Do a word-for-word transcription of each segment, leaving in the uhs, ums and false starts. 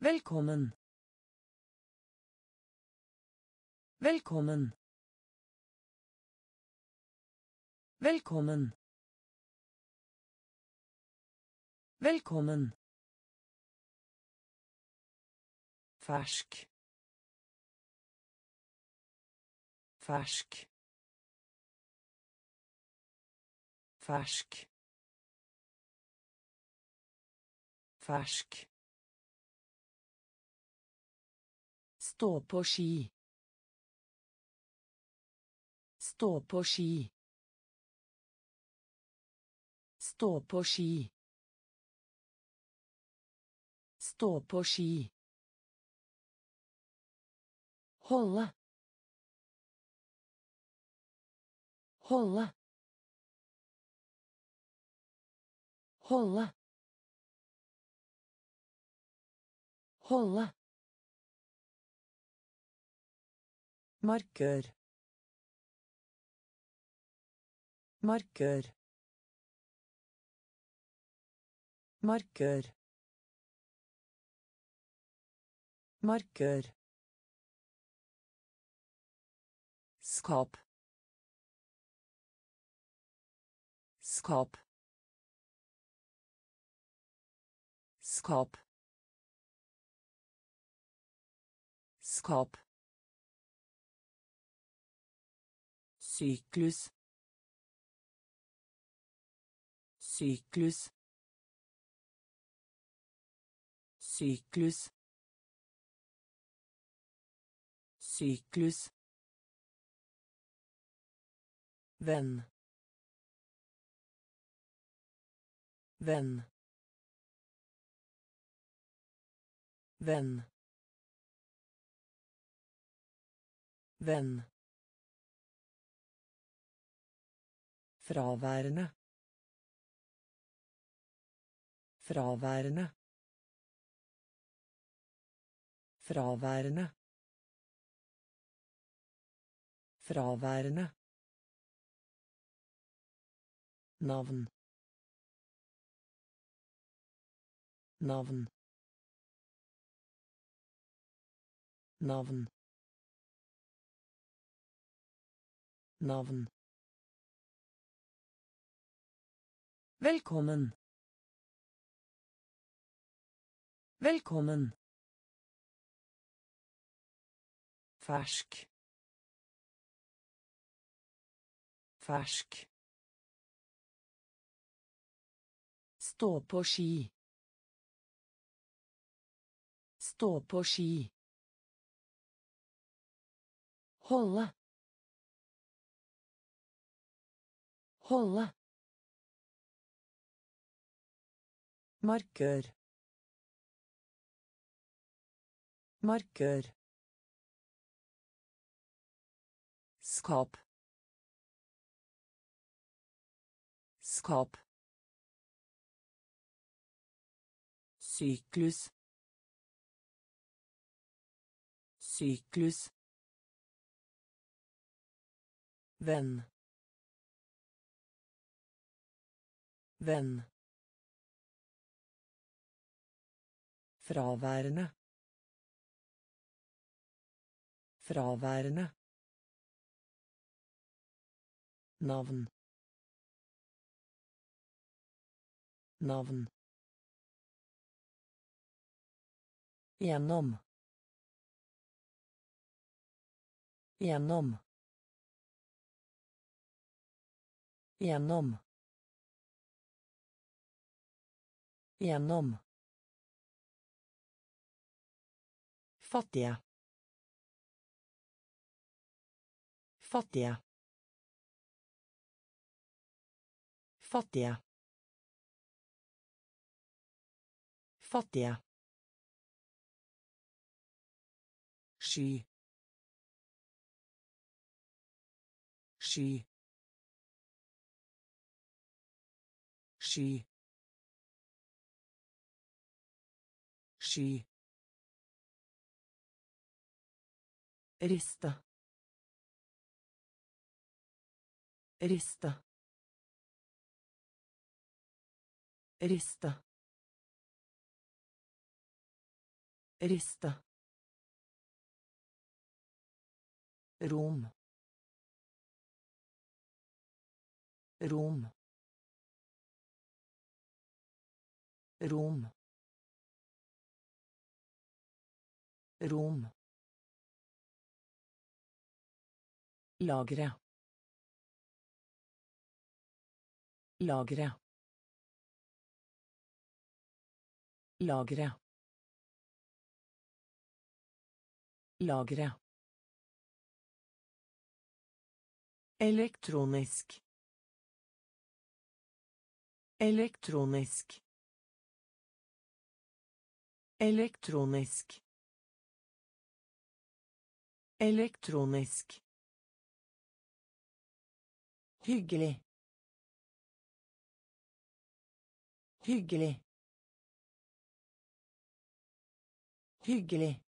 Velkommen. Velkommen. Velkommen. Velkommen. Fersk. Fersk. Fersk. Fersk. Stå på ski. Stå på ski. Stå på ski. Stå på ski. Holde. Holde. Holde. Holde. Markør. Markør. Markør. Markør. Skap. Skap. Skap. Skap. Syklus. Syklus. Syklus. Syklus. Venn. Venn. Venn. Venn. Fraværende. Fraværende. Fraværende. Fraværende. Navn. Navn. Navn. Navn. Velkommen. Velkommen. Fersk. Fersk. Stå på ski. Stå på ski. Holde. Holde. Markør. Markør. Skap. Skap. Syklus. Syklus. Venn. Venn. Fraværende. Fraværende. Navn. Navn. Gjennom. Gjennom. Gjennom. Gjennom. Fattige. Fattige. Fattige. Fattige. Sky. Sky. Sky. Sky. Riste. Riste. Riste. Riste. Rom. Rom. Rom. Rom. Lagre. Lagre. Lagre. Lagre. Elektronisk. Elektronisk. Elektronisk. Elektronisk. Hyggelig. Hyggelig. Hyggelig.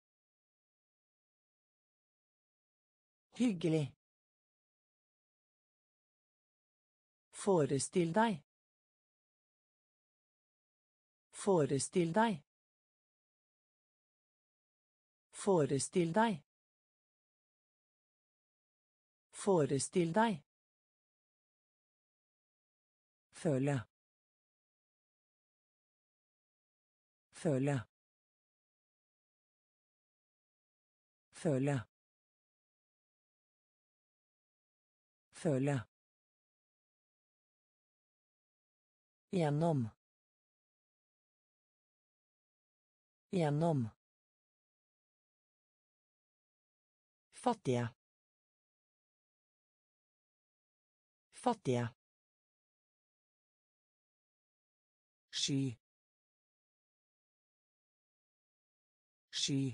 Hyggelig. Forestill deg. Forestill deg. Forestill deg. Forestill deg. Føle. Føle. Føle. Føle. Gjennom. Gjennom. Fattige. Fattige. Sky. Sky.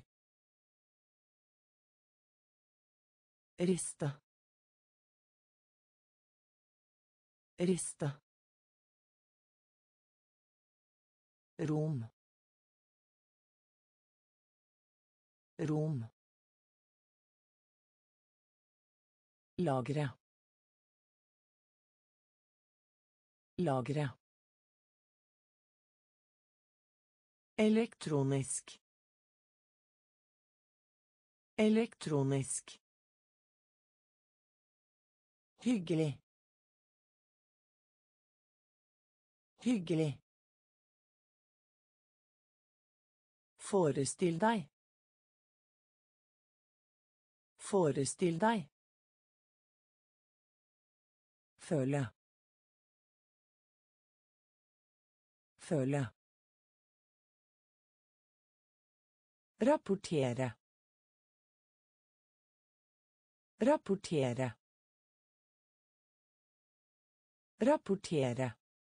Riste. Riste. Rom. Rom. Lagre. Lagre. Elektronisk. Elektronisk. Hyggelig. Hyggelig. Forestill deg. Forestill deg. Føle. Føle. Rapportere. Rapportere. Rapportere.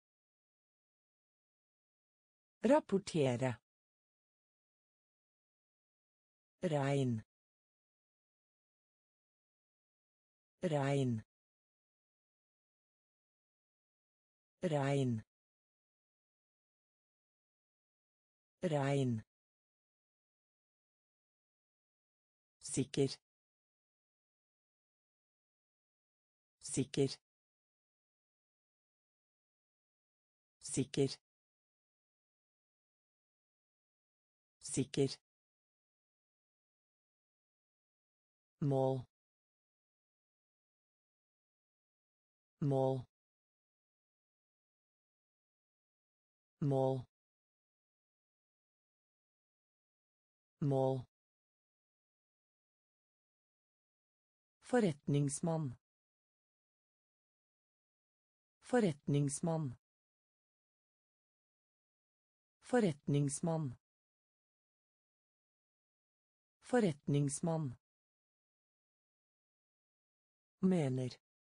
Rapportere. Regn. Regn. Regn. Regn. Sikker. Sikker. Sikker. Sikker. Mål. Mål. Mål. Mål. Forretningsmann. Forretningsmann. Forretningsmann. Forretningsmann. Mener.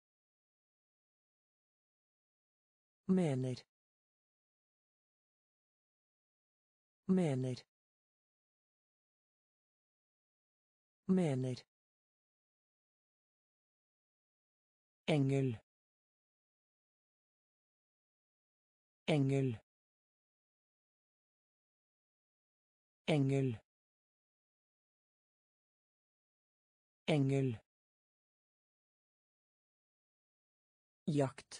Mener. Mener. Mener. Engel. Engel. Engel. Engel. Jakt.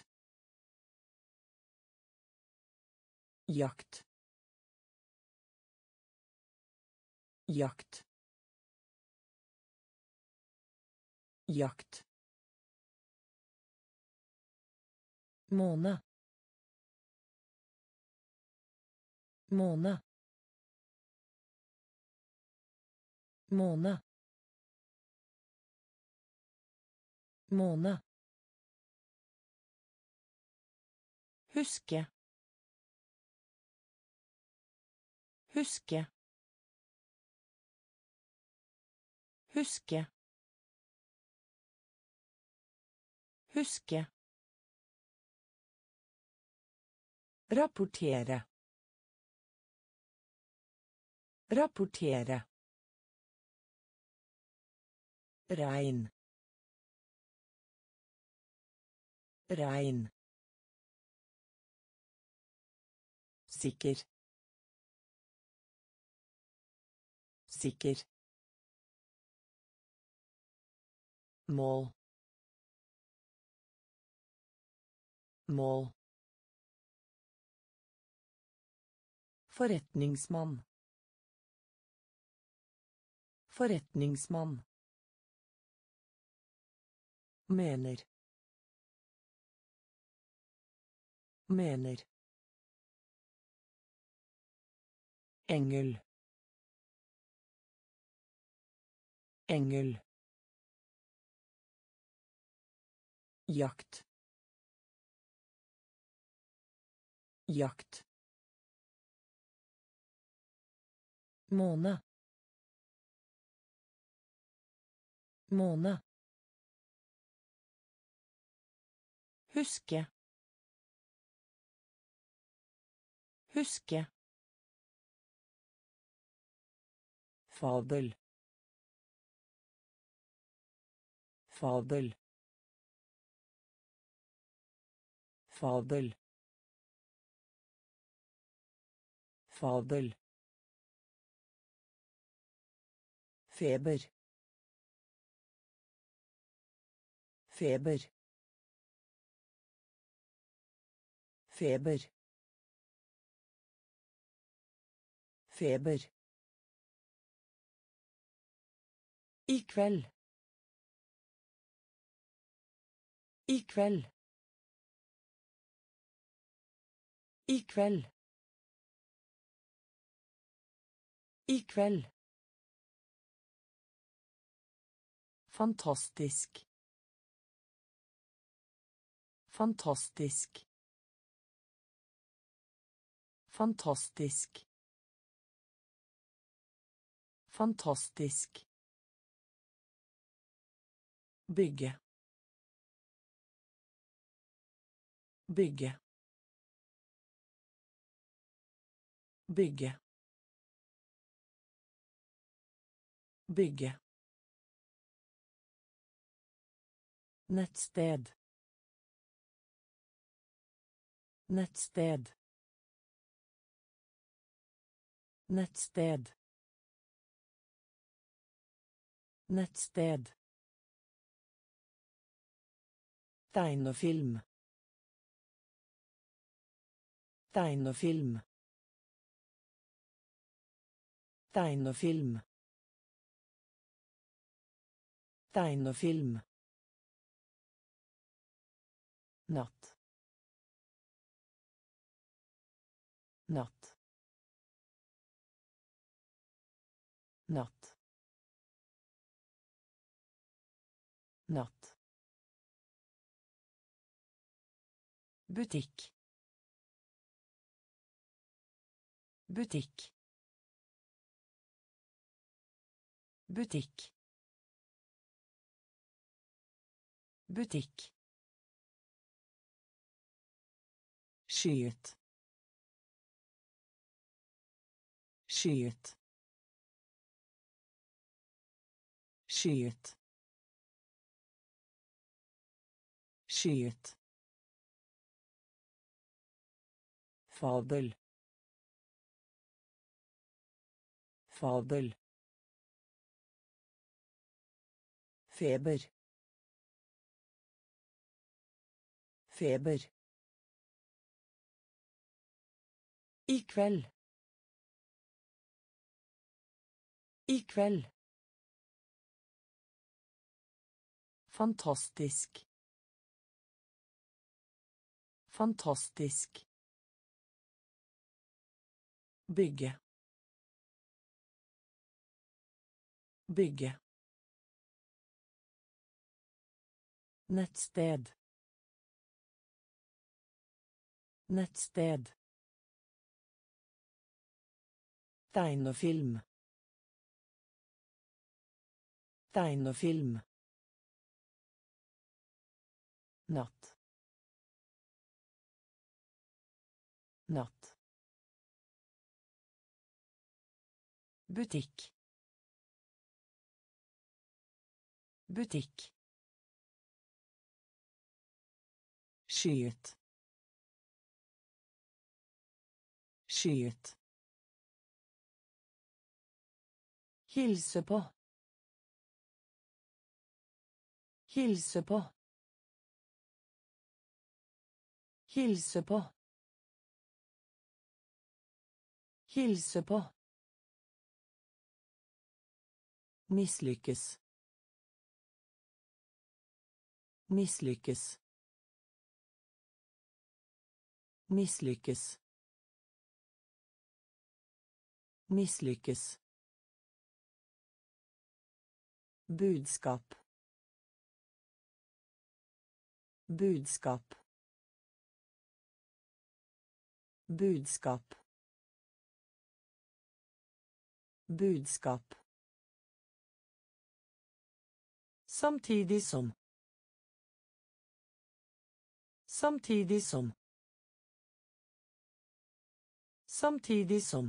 Jakt. Jakt. Jakt. Måne. Måne. Måne. Måne. Huske. Huske. Huske. Huske. Rapportere. Rapportere. Regn. Regn. Sikker. Sikker. Mål. Mål. Forretningsmann. Forretningsmann. Mener. Mener. Engel. Engel. Jakt. Jakt. Måne. Måne. Huske. Huske. Fabel. Fabel. Fabel. Fabel. Feber. Feber. Feber. Feber. I kveld. I kveld. I kveld. I kveld. Fantastisk. Fantastisk. Fantastisk. Fantastisk. Bygge. Bygge. Bygge. Bygge. Nettsted. Nettsted. Nettsted. Nettsted. Tegnefilm. Tegnefilm. Tegnefilm. Tegnefilm. Natt. Natt. Natt. Natt. Butikk. Butikk. Butikk. Butikk. Skyet. Skyet. Skyet. Skyet. Fabel. Fabel. Feber. Feber. I kveld. I kveld. Fantastisk. Fantastisk. Bygge. Bygge. Nettsted. Nettsted. Tegnefilm. Tegnefilm. Natt. Natt. Butikk. Butikk. Skyet. Skyet. Hilse på. Hilse på. Hilse på. Hilse på. Mislykkes. Mislykkes. Mislykkes. Mislykkes. Budskap. Budskap. Budskap. Budskap. Samtidig som. Samtidig som. Samtidig som.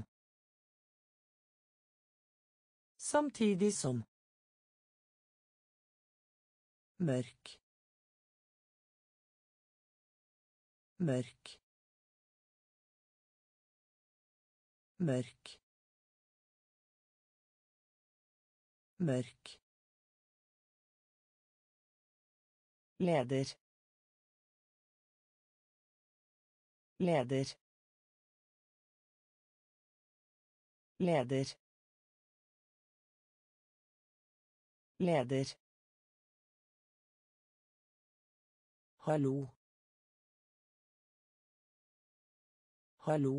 Samtidig som. Mørk. Mørk. Mørk. Mørk. Leder. Leder. Leder. Leder. Hallo. Hallo.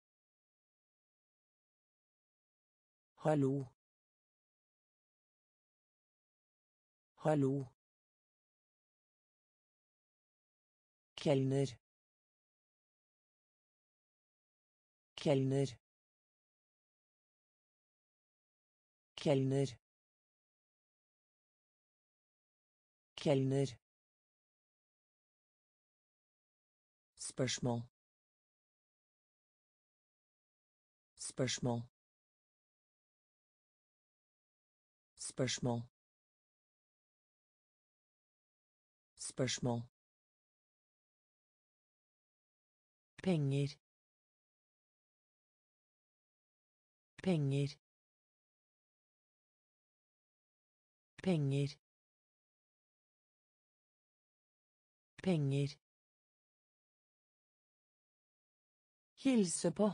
Hallo. Hallo. Kelner. Kelner. Kelner. Kelner. Spørsmål. Spørsmål. Spørsmål. Spørsmål. Penger. Penger. Penger. Penger. Hilse på.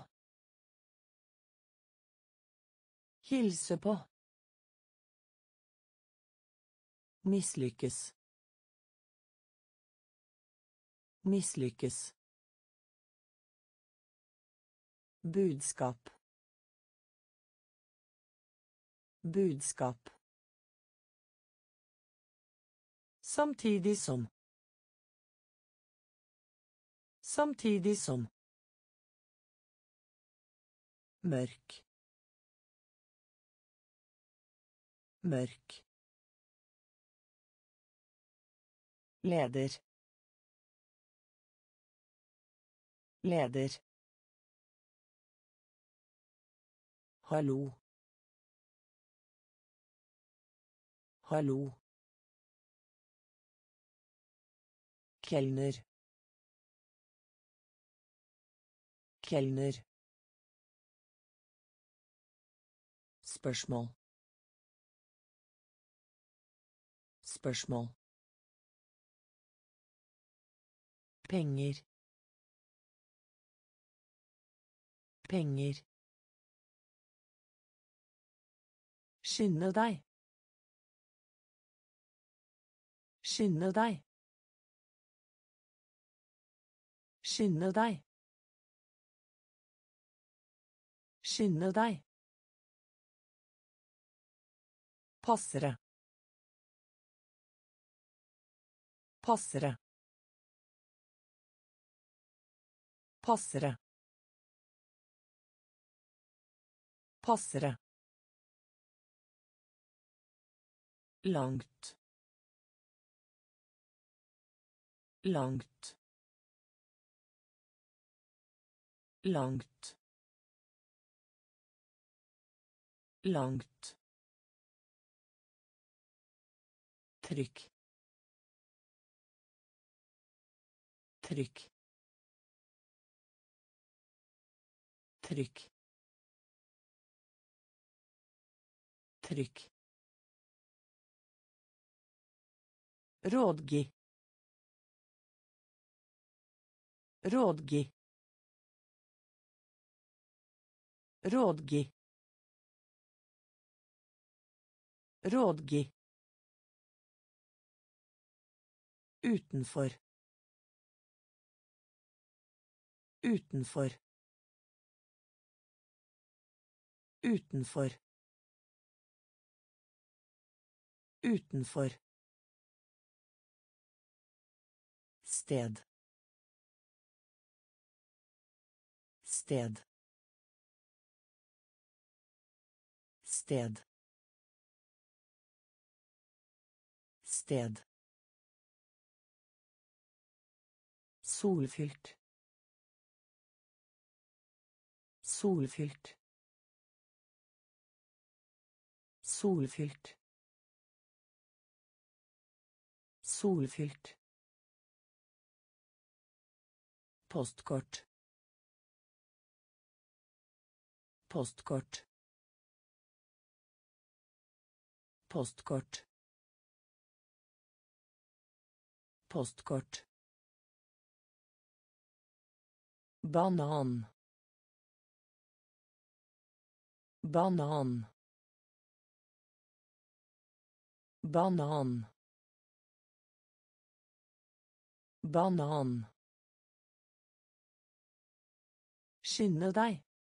Hilse på. Mislykkes. Mislykkes. Budskap. Budskap. Samtidig som. Samtidig som. Mørk. Mørk. Leder. Leder. Hallo. Hallo. Kelner. Kelner. Spørsmål. Spørsmål. Penger. Penger. Skynde deg. Skynde deg. Skynde deg. Skynde deg. Passere. Passere. Passere. Passere. Langt. Langt. Langt. Langt. Trykk. Trykk. Trykk. Trykk. Rådgi. Rådgi. Rådgi. Rådgi. Utenfor. Utenfor. Utenfor. Utenfor. Sted. Sted. Sted. Sted. Solfylt. Solfylt. Solfylt. Solfylt. Postkort. Postkort. Postkort. Postkort. Banan. Banan. Banan. Banan. Skynde deg.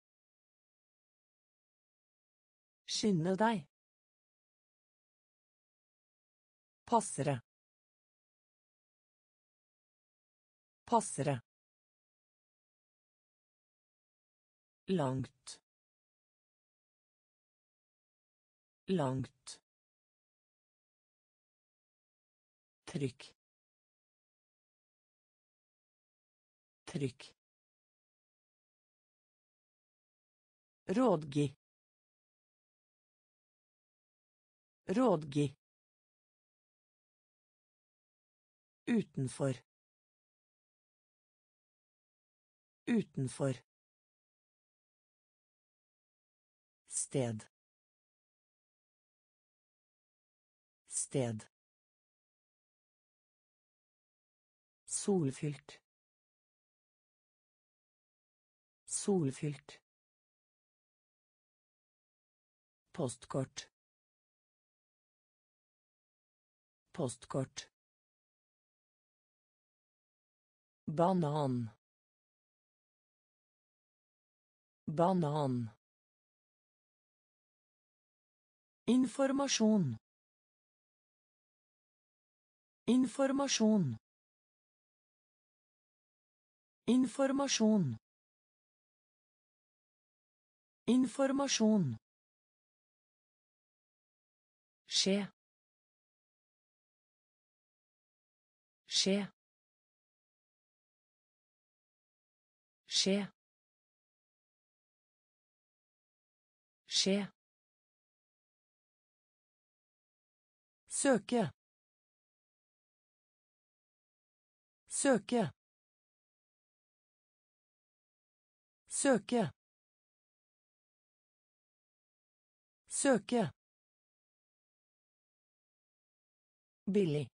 Skynde deg. Passere. Passere. Langt. Langt. Trykk. Trykk. Rådgi. Rådgi. Utenfor. Utenfor. Sted. Sted. Solfylt. Solfylt. Postkort. Postkort. Banan. Banan. Informasjon. Informasjon. Informasjon. Informasjon. Skje. Skje. Skje. Skje. Søke. Søke. Søke. Søke. Billig.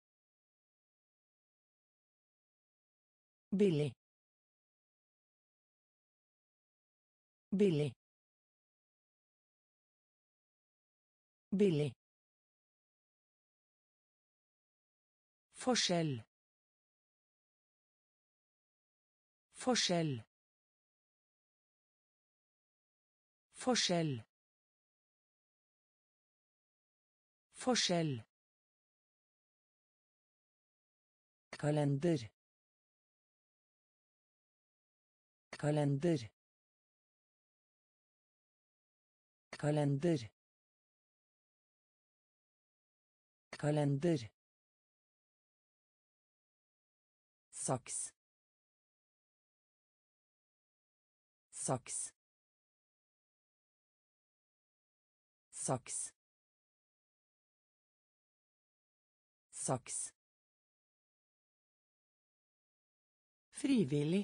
Billig. Billig. Billig. Forskjell. Forskjell. Forskjell. Forskjell. Kalender. Kalender. Kalender. Kalender. Saks. Saks. Saks. Saks. Frivillig.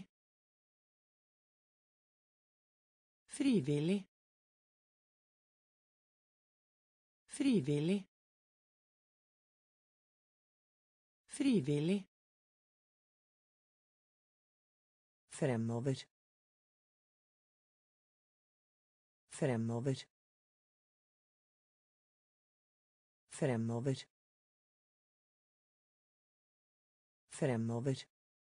Frivillig. Frivillig. Frivillig. Fremover. Fremover. Fremover. Fremover.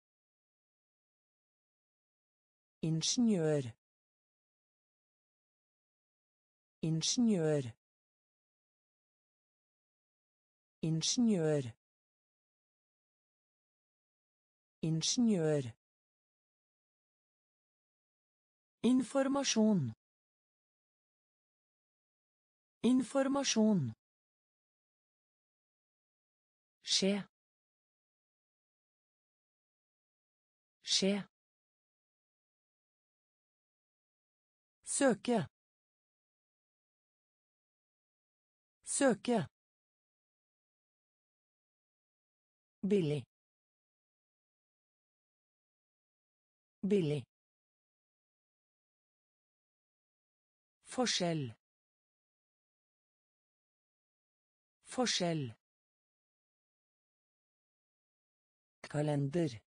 Ingeniør. Ingeniør. Ingeniør. Ingeniør. Informasjon. Informasjon. Skje. Skje. Søke. Søke. Billig. Billig. Forskjell. Forskjell. Kalender.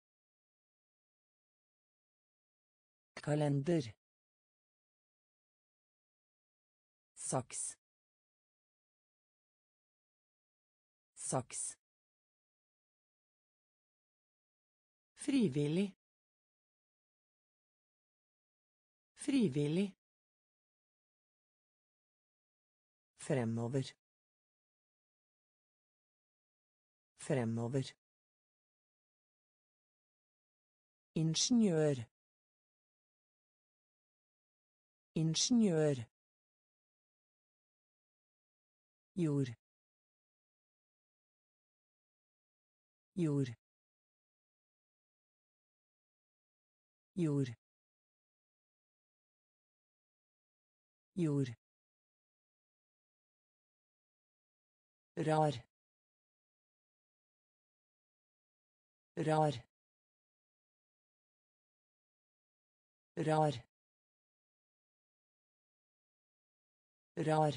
Kalender. Saks. Saks. Frivillig. Frivillig. Fremover. Fremover. Ingeniør. Ingeniør. Jord. Jord. Jord. Jord. Rar. Rar. Rar. Rar.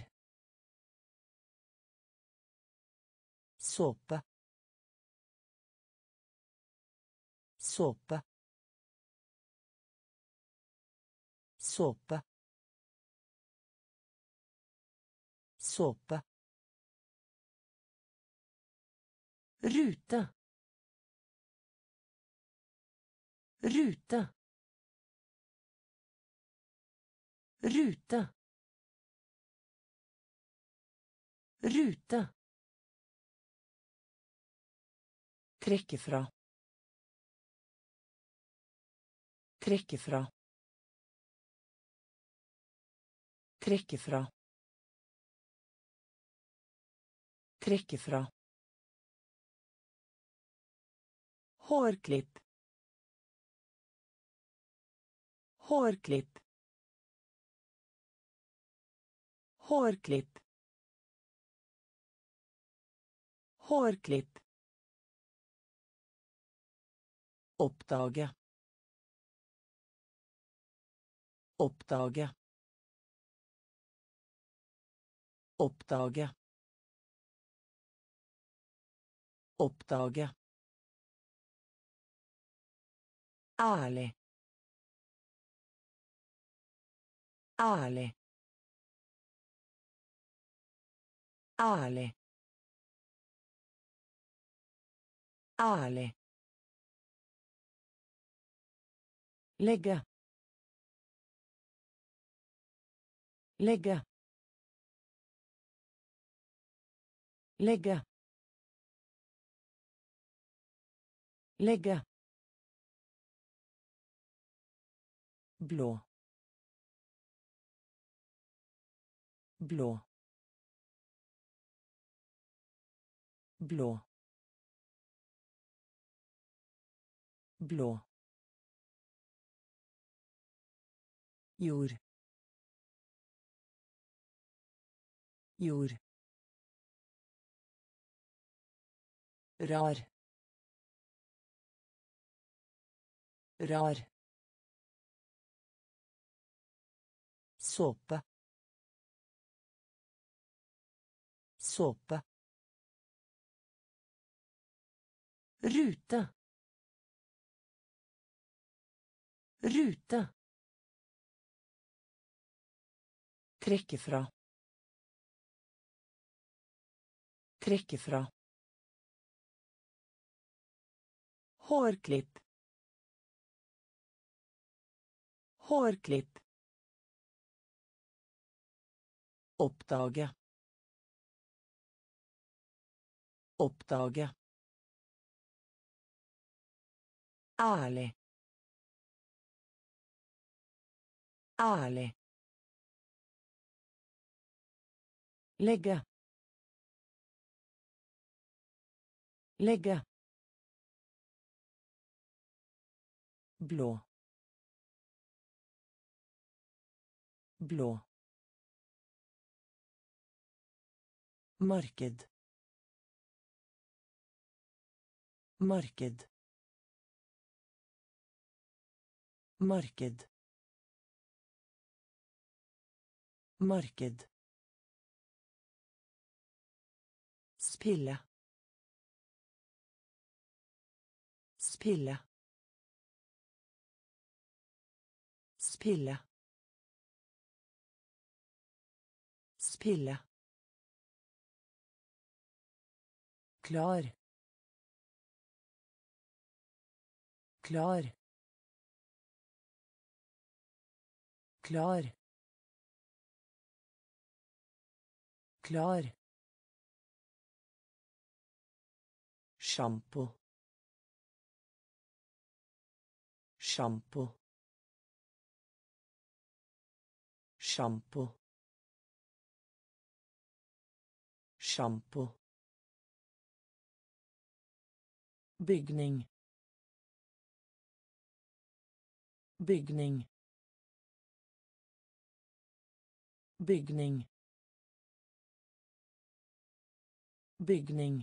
Såpe. Såpe. Såpe. Såpe. Rute. Rute. Rute. Rute. Trekke fra. Trekke fra. Trekke fra. Trekke fra. Hårklipp. Hårklipp. Hårklipp. Hårklipp. Oppdage. Oppdage. Oppdage. Oppdage. Ærlig. Ærlig. Ærlig. Ærlig. Legge. Legge. Legge. Legge. Blå. Blå. Blå. Blå. Jord. Jord. Rar. Rar. Såpe. Såpe. Rute. Rute. Trekke fra. Trekke fra. Hårklipp. Hårklipp. Oppdage. Oppdage. Ærlig. Ærlig. Legge. Legge. Blå. Blå. Marked. Marked. Marked. Marked. Spille. Spille. Spille. Spille. Klar. Klar. Klar. Klar. Shampoo. Shampoo. Shampoo. Shampoo. Bygning. Bygning. Bygning. Bygning.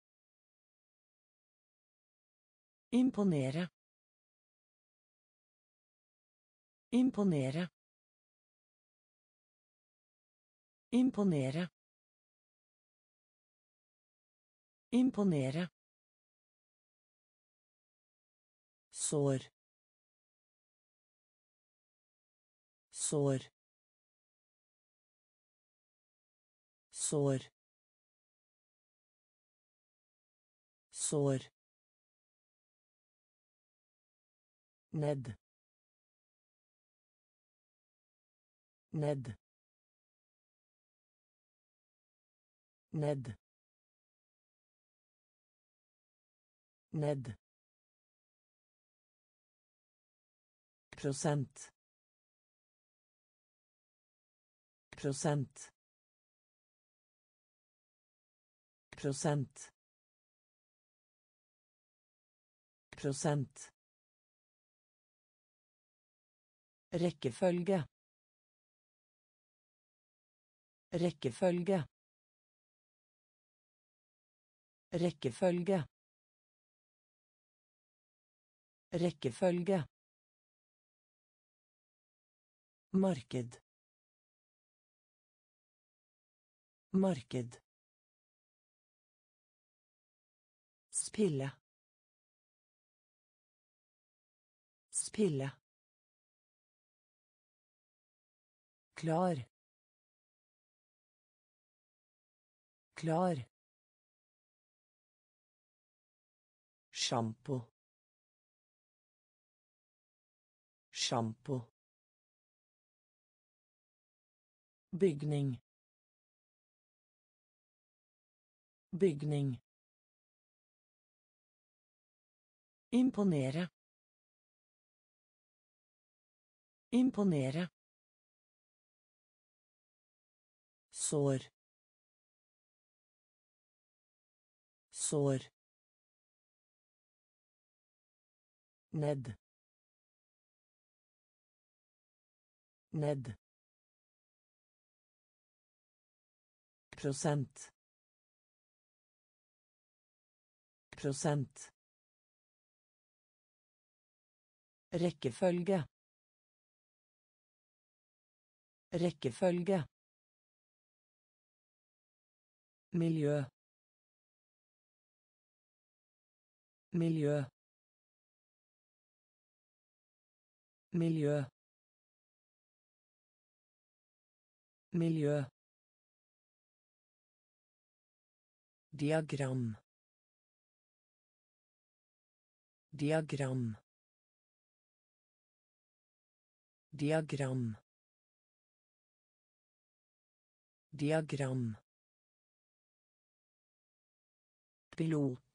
Imponere. Imponere. Imponere. Imponere. Sår. Sår. Sår. Sår. Ned. Ned. Ned. Ned. Prosent. Prosent. Prosent. Prosent. Rekkefølge. Rekkefølge. Rekkefølge. Rekkefølge. Marked. Marked. Spille. Spille. Klar. Klar. Shampoo. Shampoo. Bygning. Bygning. Imponere. Imponere. Sår. Sår. Ned. Ned. Prosent. Prosent. Rekkefølge. Rekkefølge. Miljø. Miljø. Miljø. Miljø. Diagram. Diagram. Diagram. Diagram. Pilot.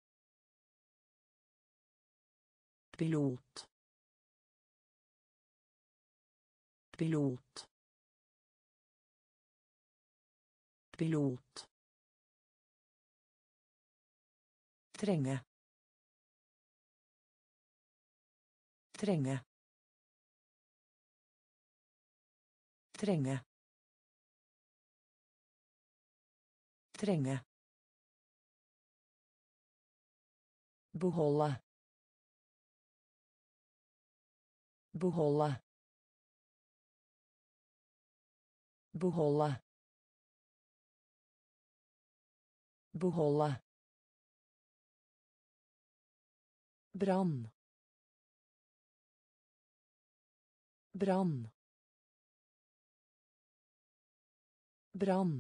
Pilot. Pilot. Pilot. Trenge. Trenge. Trenge. Trenge. Beholde. Beholde. Beholde. Beholde. Brann. Brann. Brann.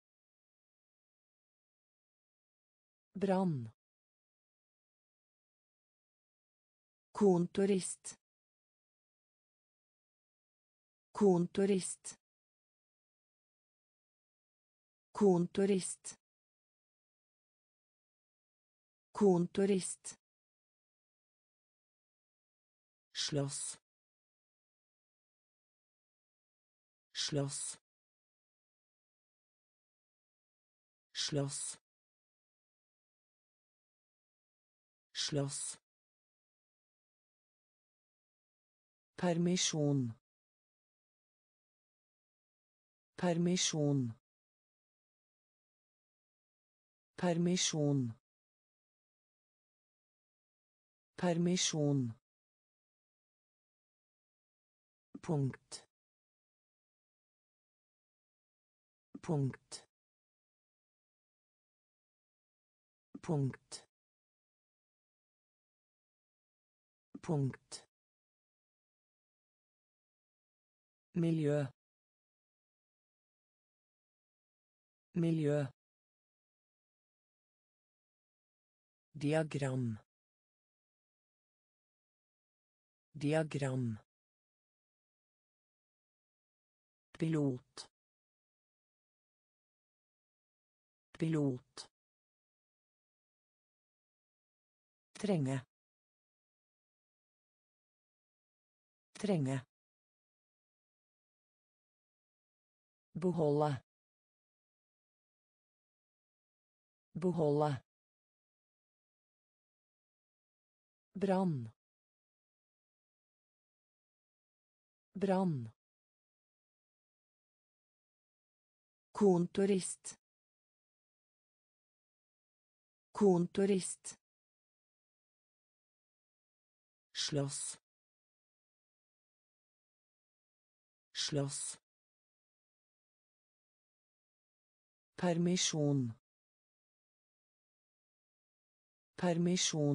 Brann. Kontorist. Kontorist. Kontorist. Kontorist. Slåss. Slåss. Slåss. Slåss. Permisjon. Permisjon. Permisjon. Permisjon. Punkt. Punkt. Punkt. Punkt. Miljø. Miljø. Diagram. Diagram. Pilot. Pilot. Trenge. Trenge. Beholde. Beholde. Brann. Brann. Kontorist. Kontorist. Slåss. Slåss. Permisjon. Permisjon.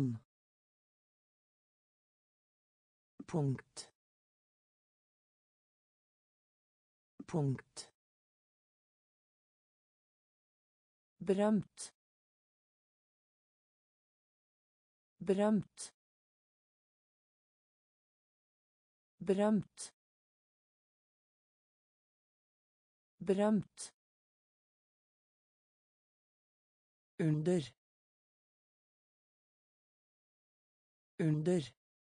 Punkt. Punkt. berømt berømt berømt berømt under under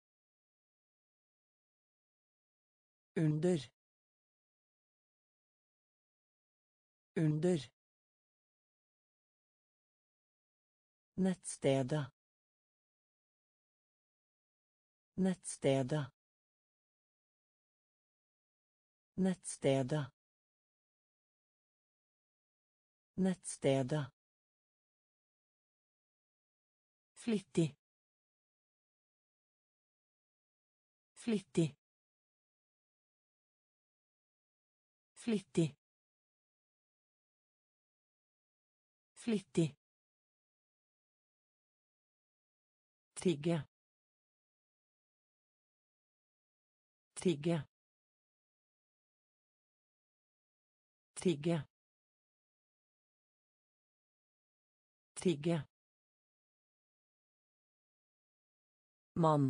under under nettstedet nettstedet nettstedet nettstedet flittig flittig flittig flittig tigge tigge tigge tigge mann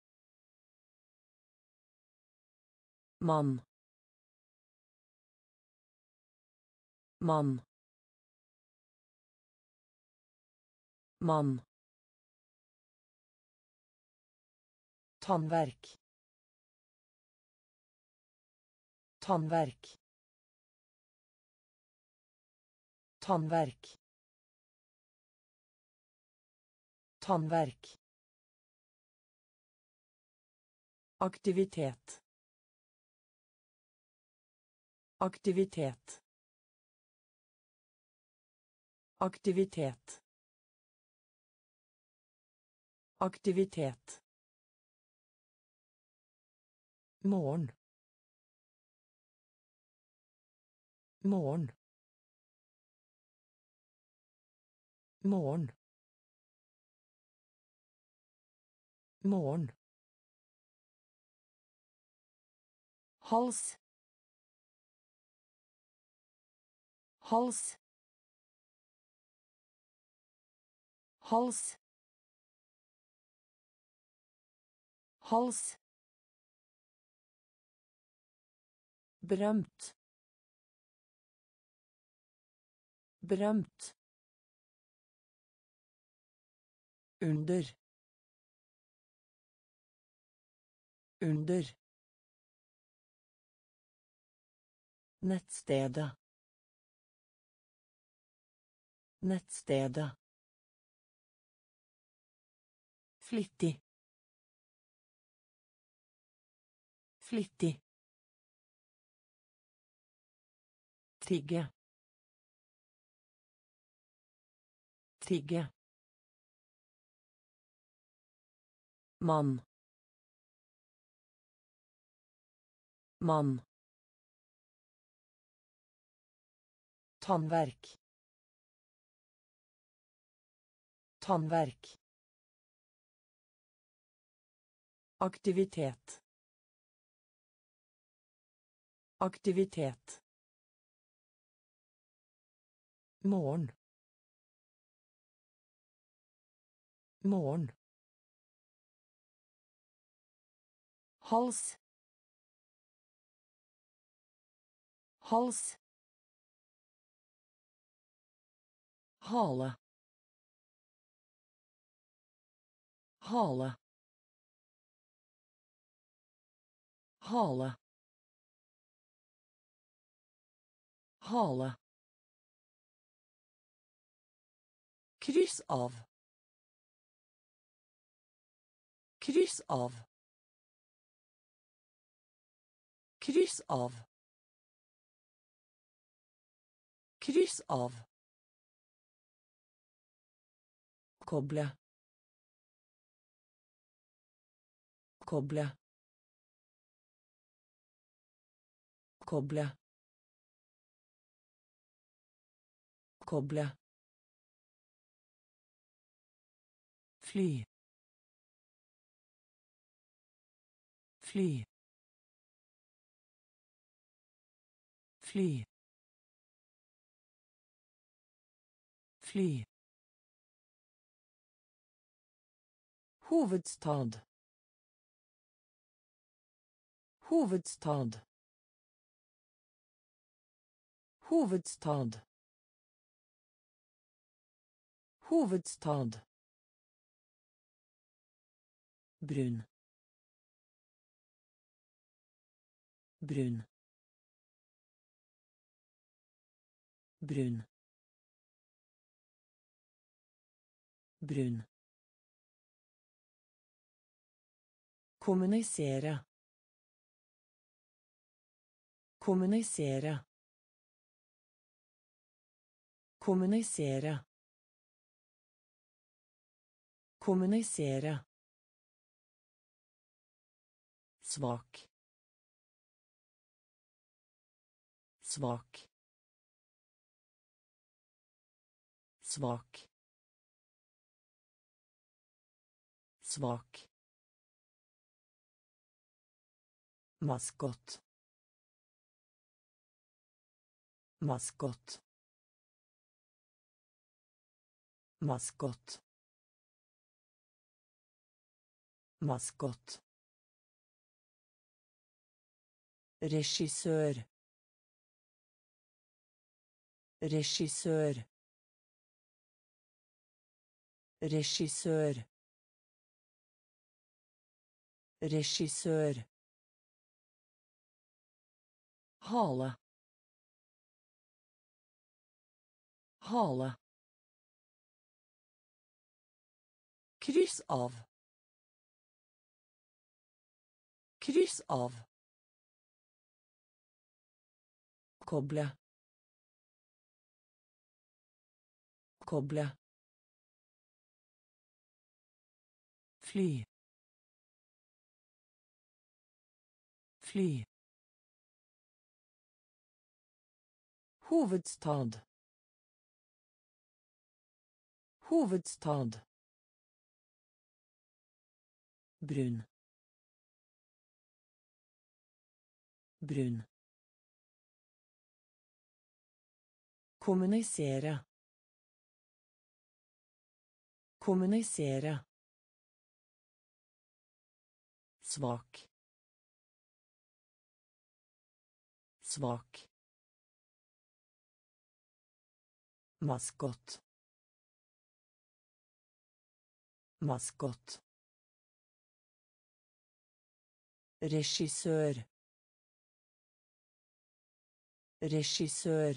mann mann mann tannverk tannverk tannverk tannverk aktivitet aktivitet aktivitet aktivitet morgen morgen morgen morgen hals hals hals hals berømt berømt under under nettstedet nettstedet flittig flittig tigge tigge mann mann tannverk tannverk aktivitet aktivitet morgen morgen hals hals hale hale hale hale kryss av kryss av kryss av kryss av koble koble koble koble fly fly fly Fly. Hovedstad. Hovedstad. Hovedstad. Hovedstad. Brun. Brun. Brun. Brun. Kommunisere. Kommunisere. Kommunisere. Kommunisere. Svak. Svak. Svak. Svak. Maskott. Maskott. Maskott. Maskott. Regissør. Regissør. Regissør. Regissør. Hale. Hale. Kryss av. Kryss av. Koble. Koble. Fly. Fly. Hovedstad. Hovedstad. Brun. Brun. Kommunisere. Kommunisere. Svak. Svak. Maskott. Maskott. Regissør. Regissør.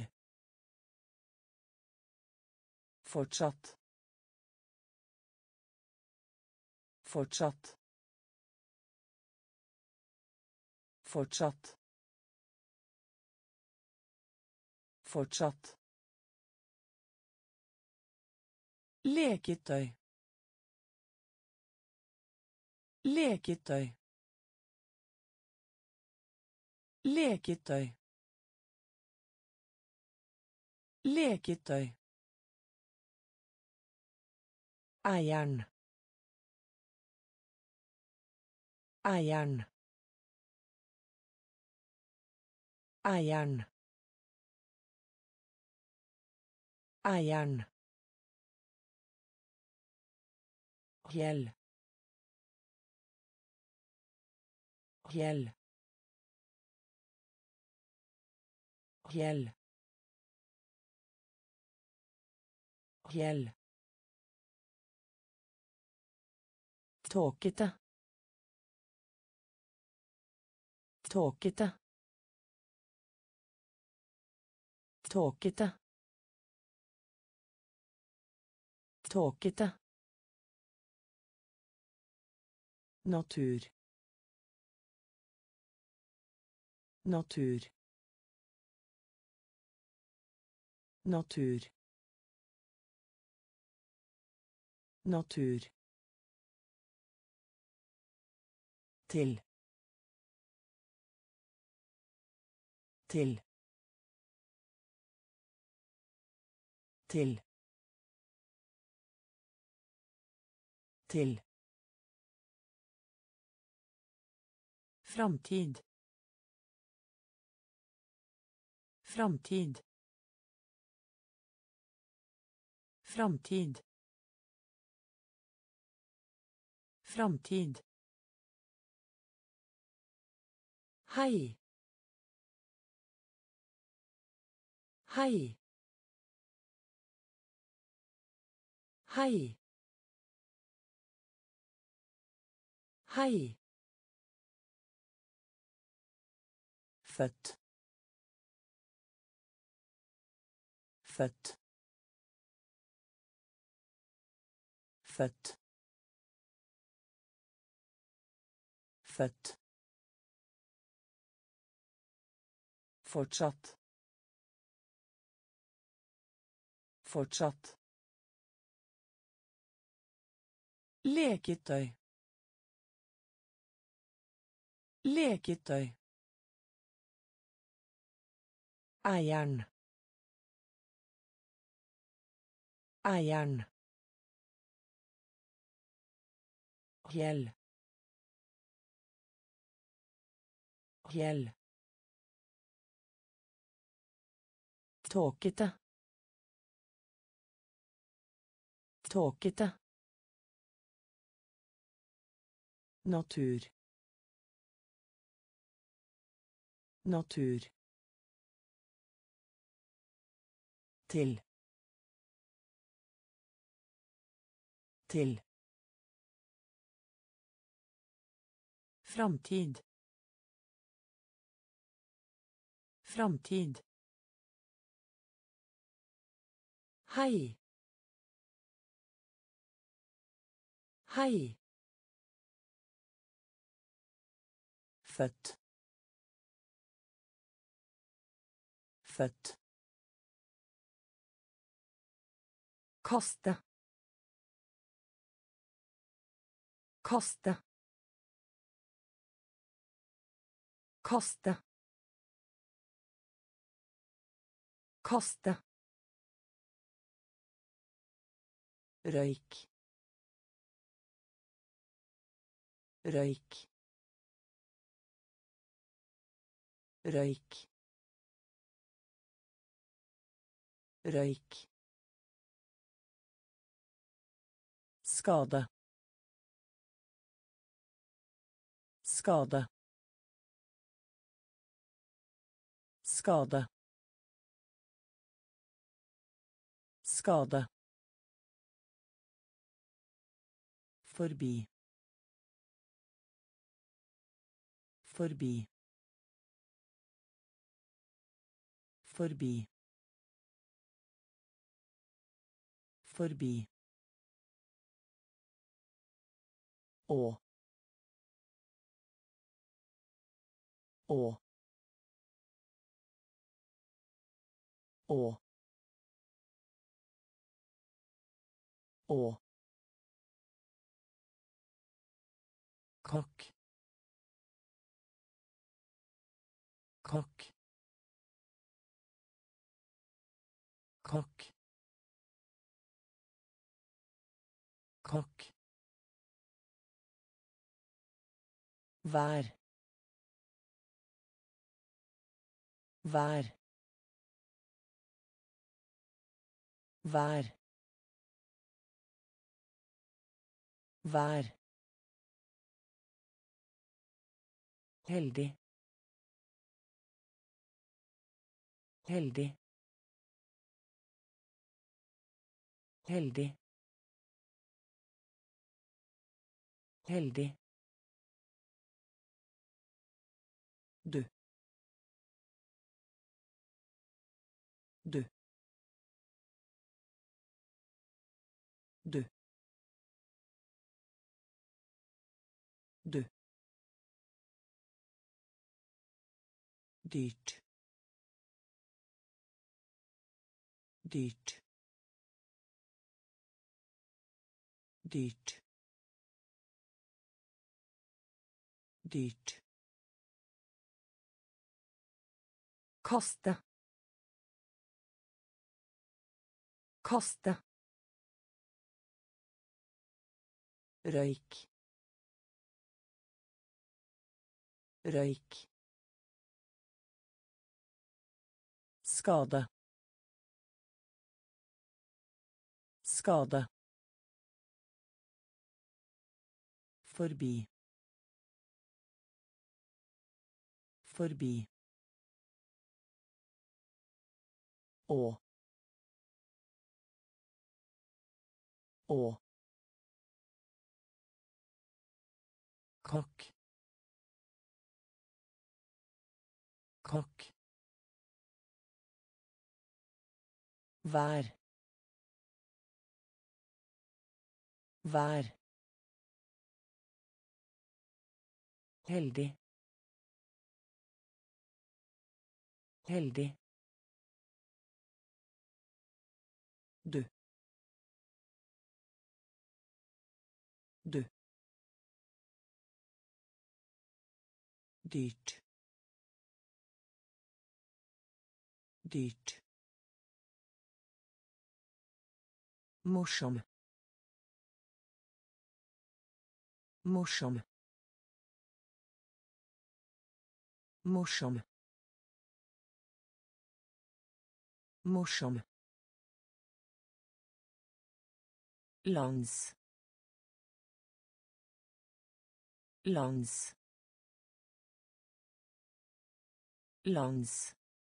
Fortsatt. Fortsatt. Fortsatt. Fortsatt. Leketøy. Leketøy. Leketøy. Leketøy. Eieren. Eieren. Eieren. Eieren. Hjell. Hjell. Hjell. Hjell. Tåkete. Tåkete. Tåkete. Tåkete. Natur. Natur. Natur. Natur. Til. Til. Til. Til. Framtid. Framtid. Framtid. Framtid. Hei. Hei. Hei. Hei. Født. Født. Født. Født. Fortsatt. Fortsatt. Leketøy. Leketøy. Eieren. Eieren. Hjell. Hjell. Tåkete. Tåkete. Natur. Natur. Til. Til. Framtid. Framtid. Hei. Hei. Født. Født. Kaste. Kaste. Kaste. Kaste. Røyk. Røyk. Røyk. Røyk. Skade. Skade. Skade. Skade. Forbi. Forbi. Forbi. Forbi. Å. Å. Å. Å. Kokk. Kokk. Kokk. Kokk. Vær. Vær. Vær. Vær. Heldig. Heldig. Heldig. Heldig. Du. Du. Du. Du. Dyrt. Dyrt. Dyrt. Dyrt. Kaste. Kaste. Røyk. Røyk. Skade. Skade. Forbi. Forbi. Å. Å. Kokk. Kokk. Vær. Vær. Heldig. Heldig. Du. Du. Dyrt. Dyrt. Morsom. Morsom. Morsom. Morsom. Langs. Langs. Langs.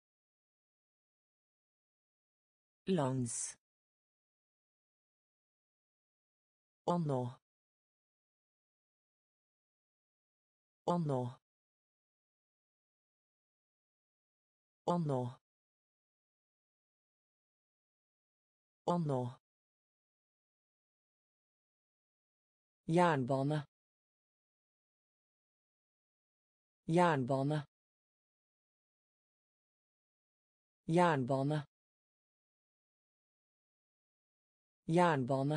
Langs. Å nå. Å nå. Å nå. Å nå. Jernbane. Jernbane. Jernbane. Jernbane.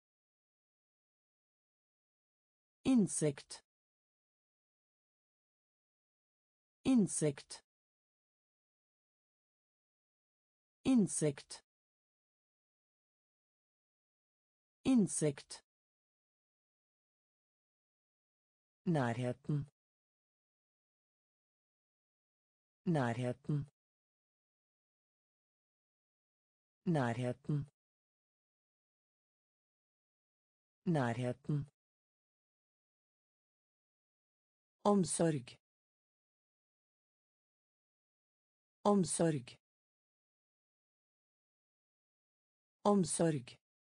Insekt. Insekt. Insekt. Insekt. Nærheten. Nærheten. Nærheten. Nærheten. Omsorg. Omsorg. Omsorg.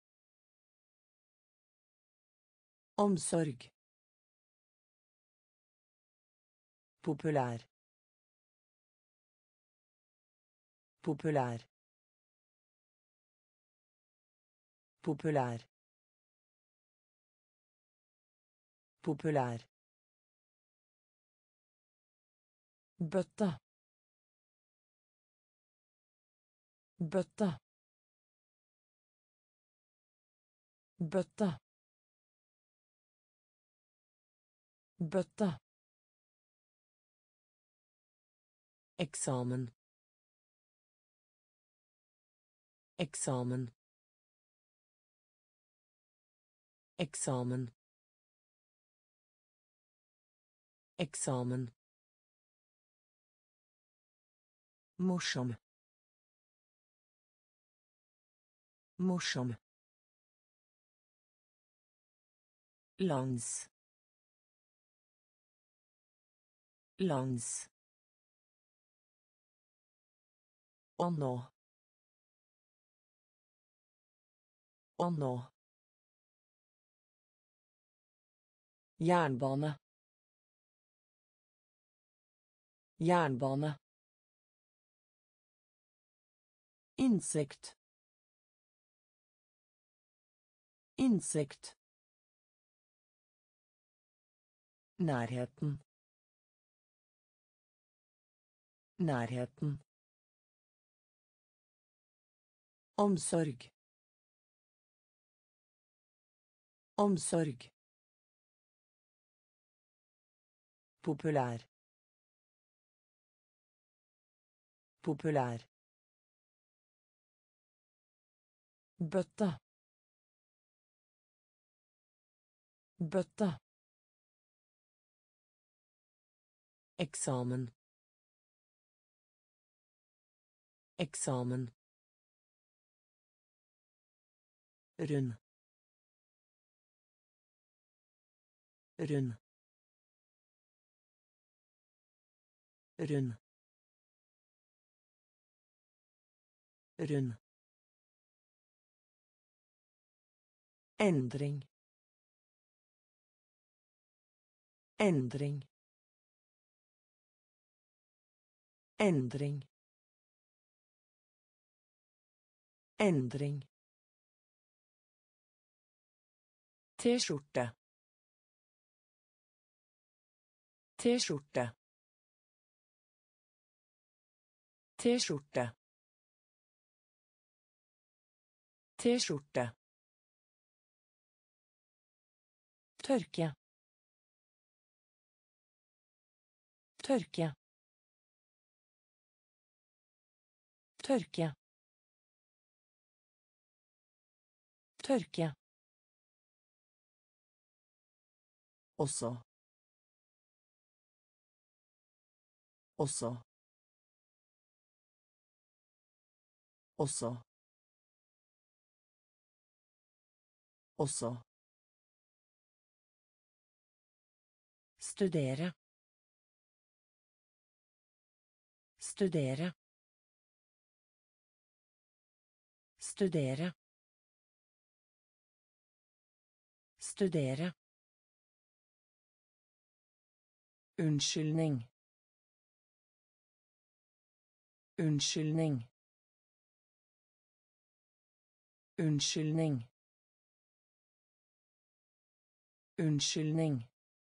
Omsorg. Populær. Populær. Populær. Populær. Bøtte. Bøtte. Bøtte. Bøtte. Eksamen. Eksamen. Eksamen. Eksamen. Morsom. Morsom. Langs. Langs. Å nå. Å nå. Jernbane. Jernbane. Insekt. Insekt. Nærheten. Nærheten. Omsorg. Omsorg. Populær. Populær. Bøtte. Bøtte. Eksamen. Eksamen. rund rund rund rund endring endring endring endring T-skjorte T-skjorte T-skjorte T-skjorte tørke tørke tørke tørke også også også også studere studere studere studere unnskyldning unnskyldning unnskyldning unnskyldning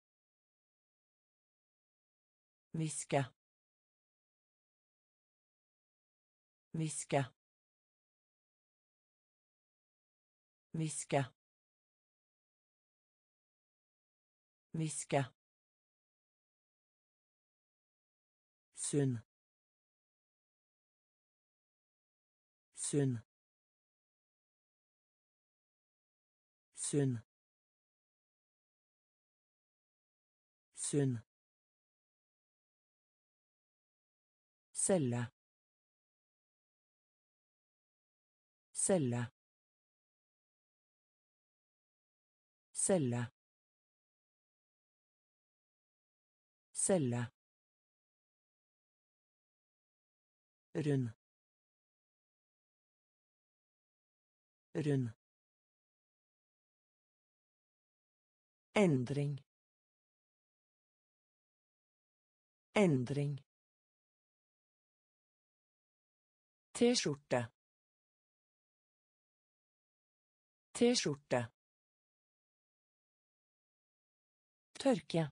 Hviske. Hviske. Hviske. Hviske. Sunn. Sunn. Sunn. Sunn. Celle. Celle. Celle. Celle. Rund. Rund. Endring. Endring. T-skjorte. T-skjorte. Tørke.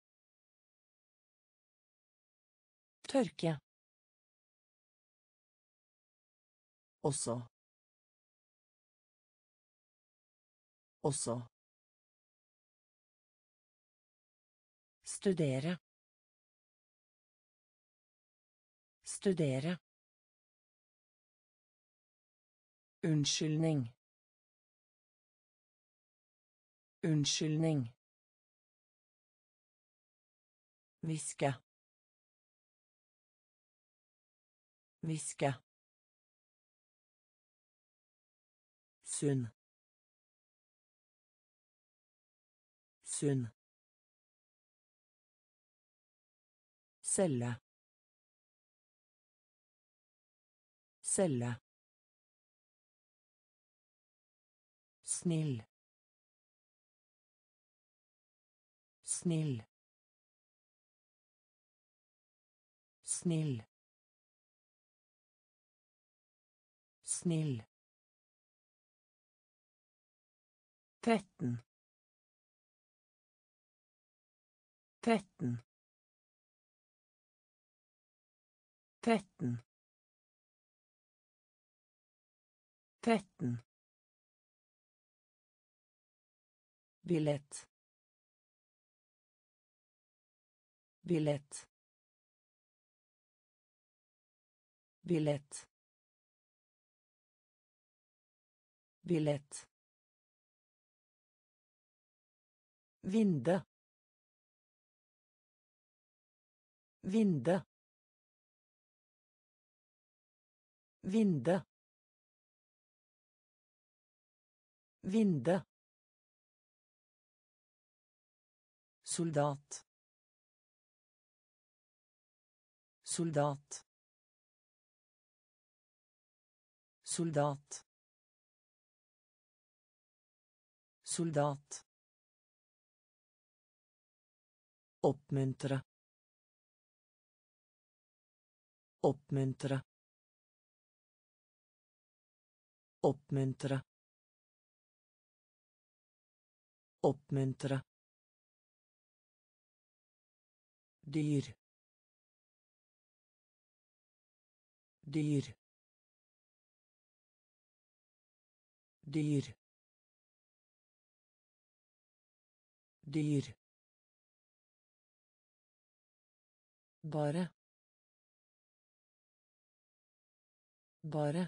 Tørke. Også. Også. Studere. Studere. Unnskyldning. Unnskyldning. Hviske. Hviske. Sunn. Sunn. Celle. Celle. Snill. Snill. Snill. Snill. Tretten. Tretten. Tretten. Tretten. Billett. Billett. Billett. Billett. Vinde. Vinde. Vinde. Vinde. Soldat. Soldat. Soldat. Soldat. Oppmuntre. Oppmuntre. Oppmuntre. Oppmuntre. Dyr. Dyr. Dyr. Dyr. Bare. Bare.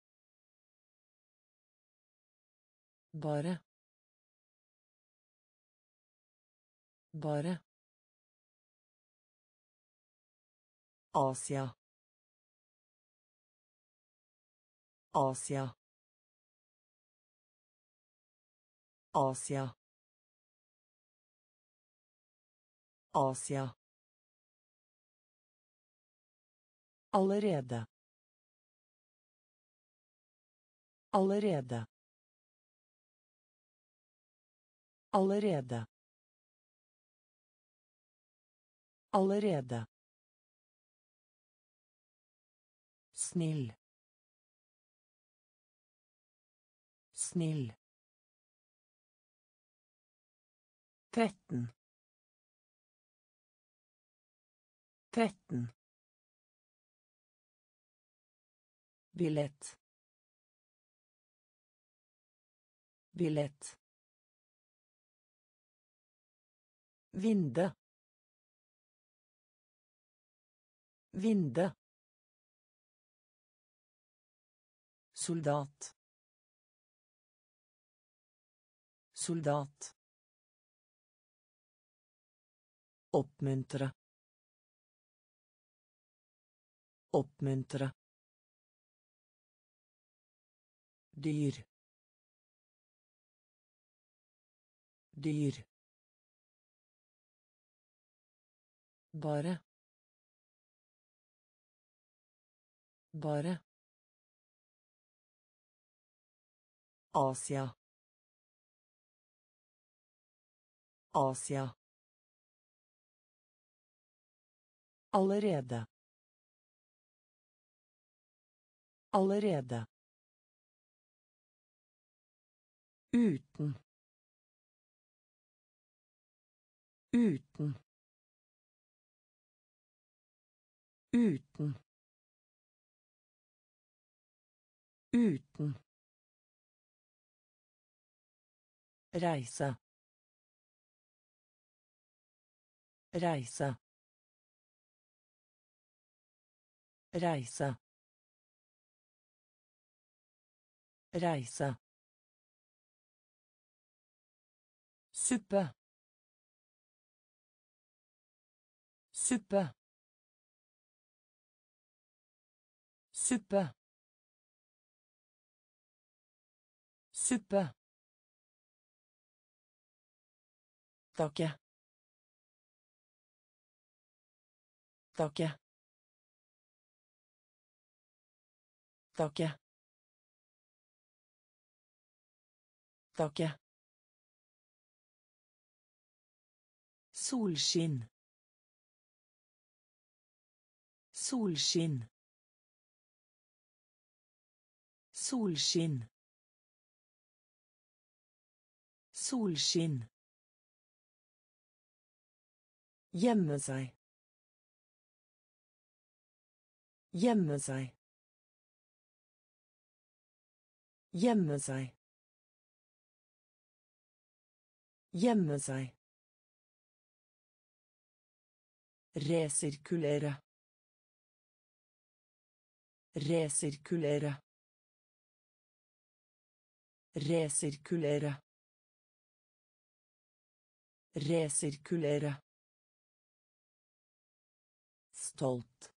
Bare. Bare. Asia. Asia. Asia. Asia. Allerede. Allerede. Allerede. Allerede. Snill. Snill. Tretten. Tretten. Billett. Billett. Vinde. Vinde. Soldat. Soldat. Oppmuntre. Oppmuntre. Dyr. Dyr. Bare. Bare. Asia. Asia. Allerede. Allerede. Uten. Uten. Uten. Uten. Reise. Reise. Reise. Reise. Suppe. Suppe. Suppe. Suppe. Takke. Takke. Takke. Takke. Solskinn. Solskinn. Solskinn. Solskinn. Gjemme seg. Gjemme seg. Gjemme seg. Gjemme seg. Resirkulere. Resirkulere. Resirkulere. Resirkulere. Stolt.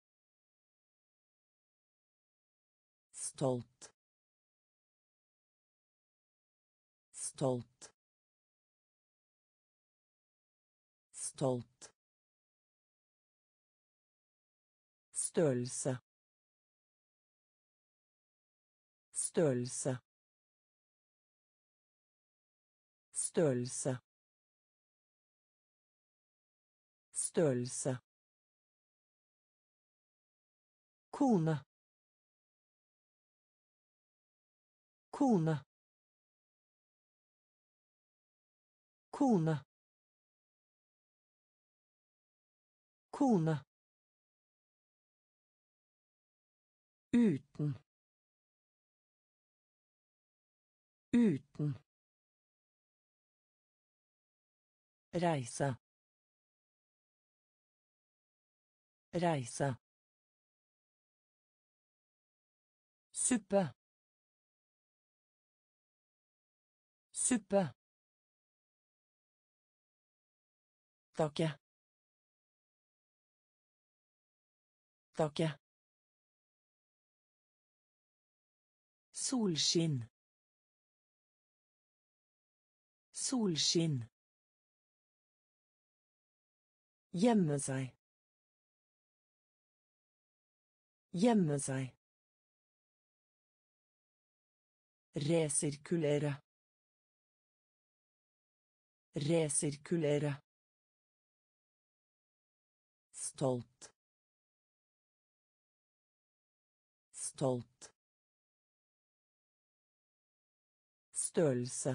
Stolt. Stolt. Stolt. Størrelse. Størrelse. Størrelse. Størrelse. Kone. Kone. Kone. Kone. Uten. Uten. Reise. Reise. Suppe. Suppe. Takke. Takke. Solskinn. Solskinn. Gjemme seg. Gjemme seg. Resirkulere. Resirkulere. Stolt. Stolt. Størrelse.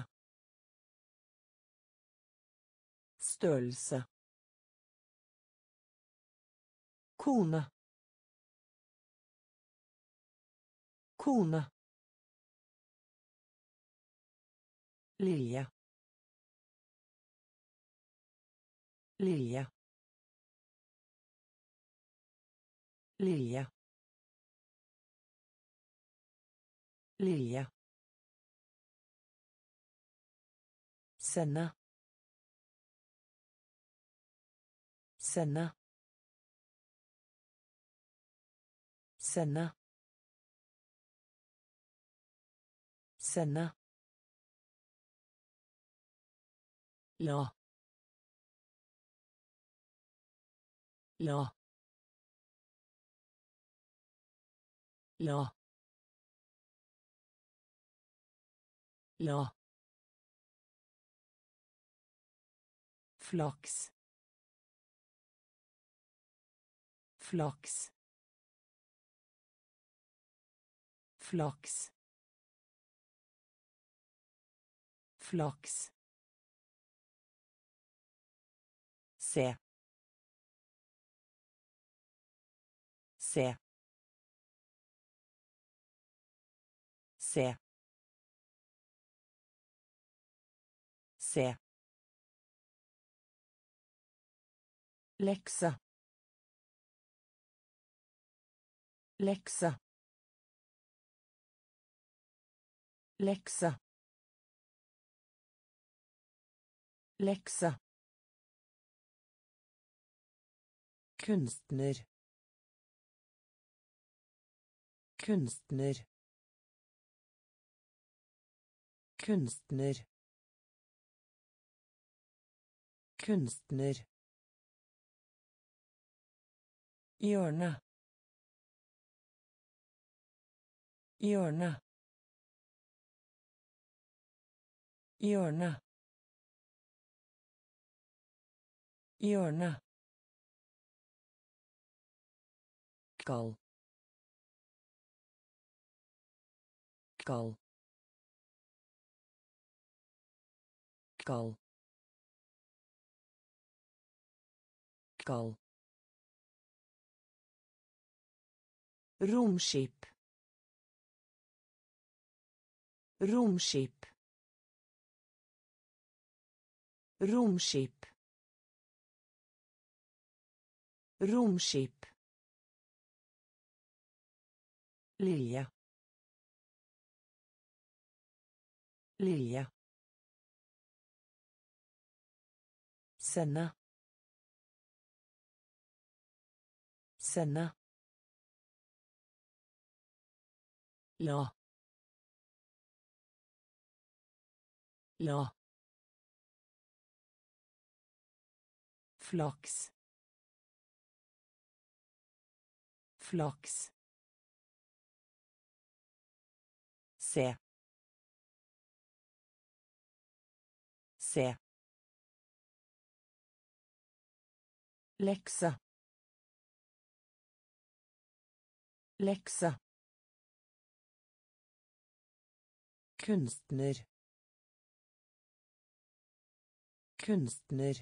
Størrelse. Kone. Kone. Lilje. Lilje. Lilje. Lilje. Sende. Sende. Sende. Sende. La. La. La. La. Flaks. Flaks. Flaks. Flaks. Se. Se. Se. Se. Lekse. Lekse. Lekse. Lekse. Kunstner. Kunstner. Kunstner. Kunstner. Hjørne. Hjørne. Hjørne. Hjørne. Kall. Kall. Kall. Kall. Romskip. Romskip. Romskip. Romskip. Lilje. Lilje. Sende. Sende. La. La. Flaks. Flaks. Se. Se. Lekse. Lekse. Kunstner. Kunstner.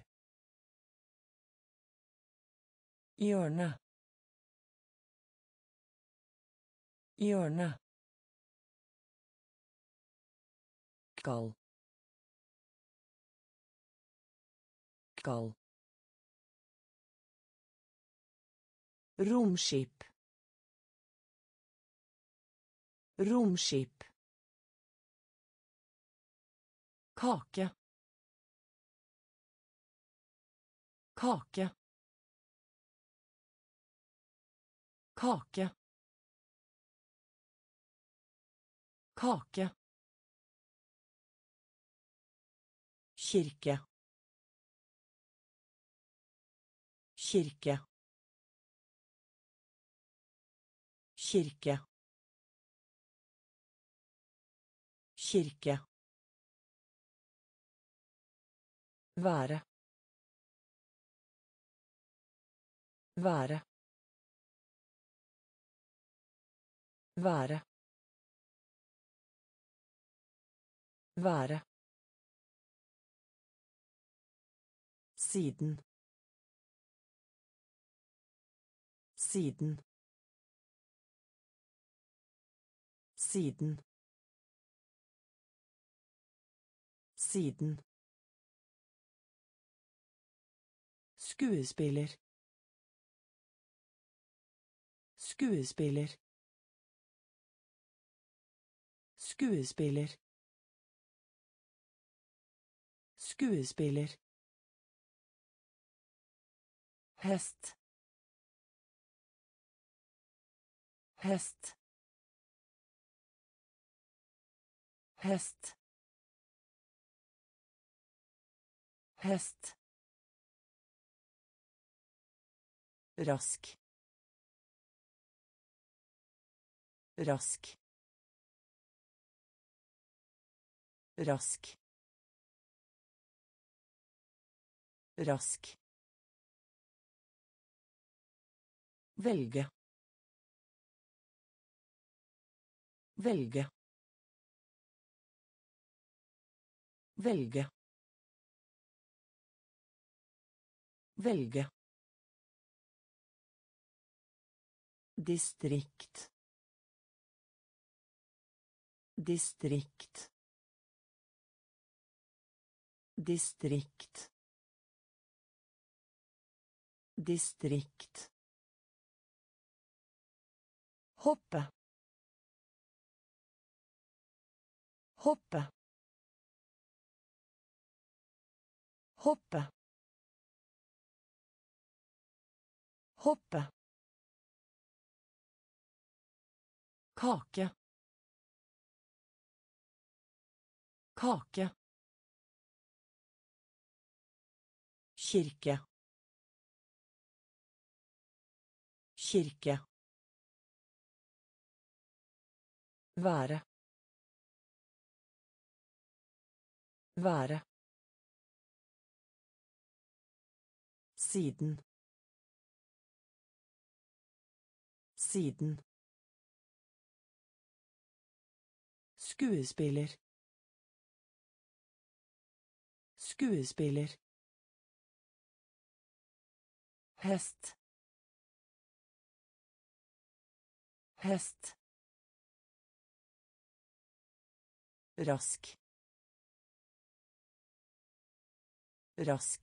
Hjørne. Hjørne. Kall. Kall. Romskip. Romskip. Kake. Kake. Kake. Kake. Kirke. Kirke. Kirke. Kirke. Være. Være. Være. Være. Siden. Siden. Siden. Siden. Skuespiller. Skuespiller. Skuespiller. Skuespiller. Hest. Hest. Hest. Hest. Rask. Rask. Rask. Rask. Velge. Velge. Velge. Velge. Distrikt. Distrikt. Distrikt. Distrikt. Hoppe. Hoppe. Hoppe. Hoppe. Kake. Kake. Kirke. Kirke. Være. Være. Siden. Siden. Skuespiller. Skuespiller. Hest. Hest. Rask. Rask.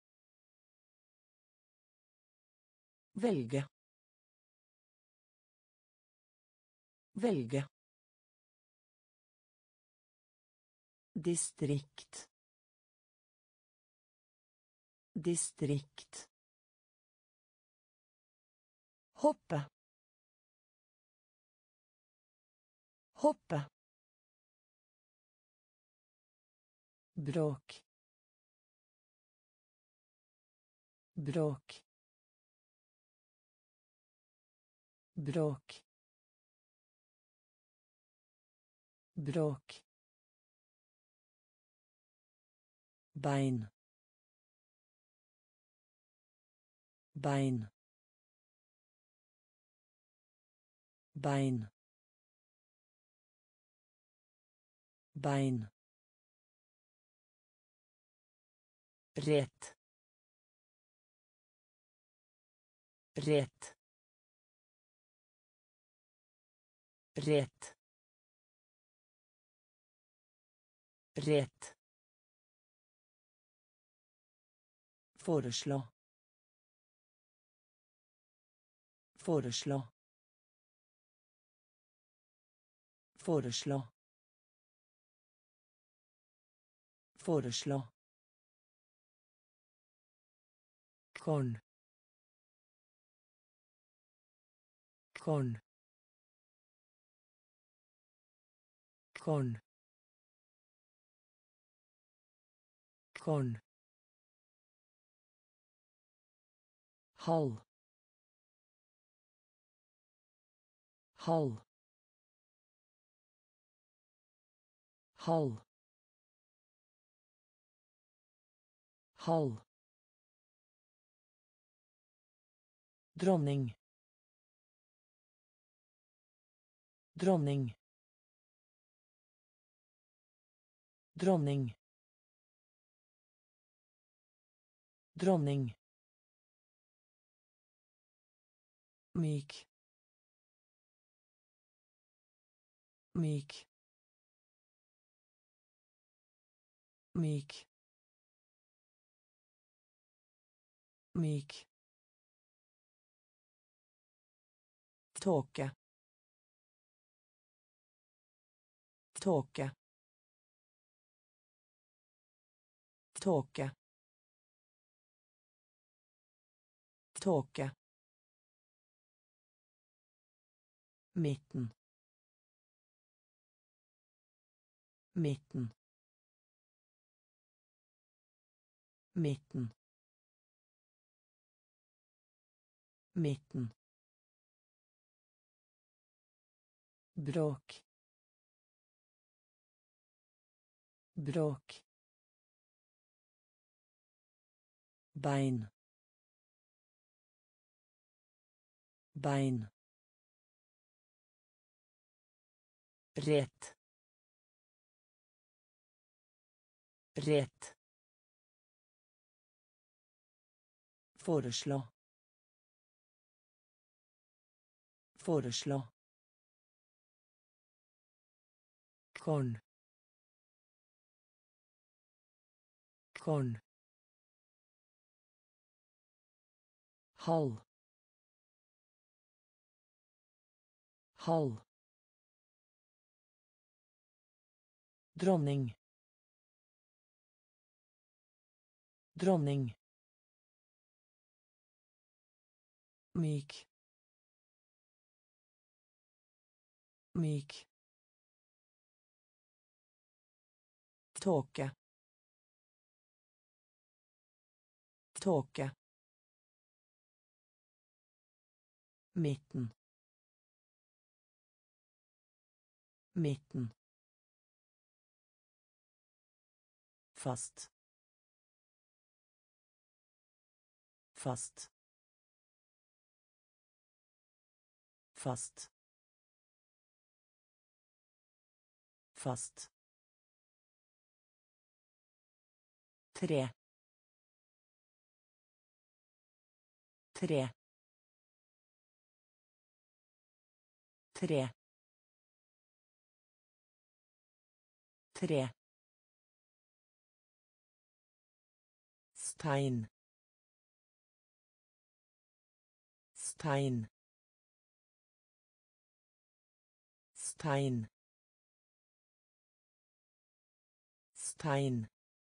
Velge. Velge. Distrikt. Distrikt. Hoppe. Hoppe. bråk, bråk, bråk, bråk, bein, bein, bein, bein, rett, rett, rett, rett, foreslå, foreslå, foreslå, foreslå, korn, korn, korn, korn, halv, halv, halv, halv, dronning, dronning, dronning, dronning, myk, myk, myk, myk, tåke, tåke, tåke, tåke, midten, midten, midten, midten, bråk, bråk, bein, bein, rett, rett, foreslå, foreslå, korn, korn, halv, halv, dronning, dronning, myk, myk, tåke, tåke, midten, midten, fast, fast, fast, fast, tre, tre, tre, tre, stein, stein, stein, stein,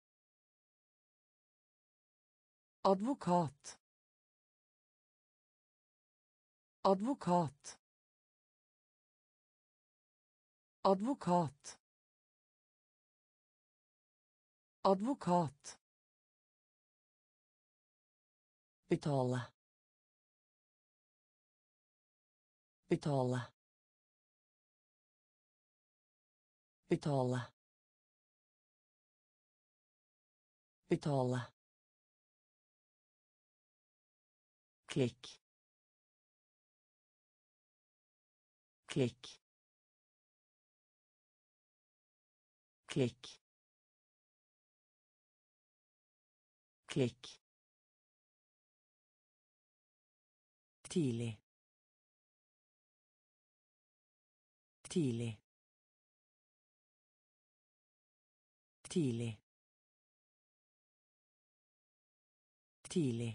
advokat, advokat, advokat, Advokat. Betale. Betale. Betale. Betale. Klikk. Klikk. Klikk. Klikk. Tidlig. Tidlig. Tidlig. Tidlig.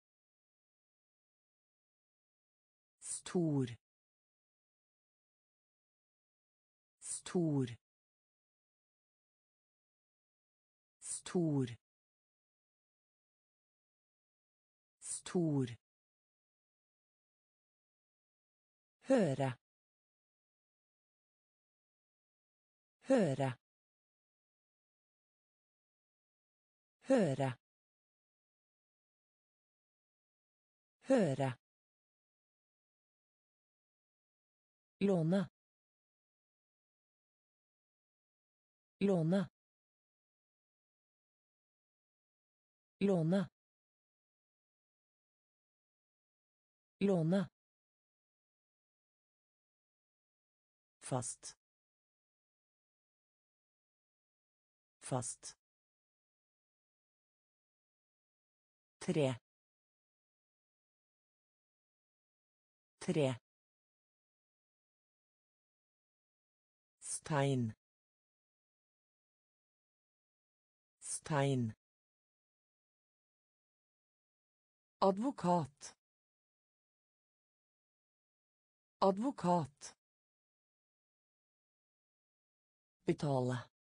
Stor. Stor. Stor. Stor. Høre. Høre. Høre. Høre. Låne. Låne. Låne. Låne. Fast. Fast. Tre. Tre. Stein. Stein. Advokat. Advokat. Betale.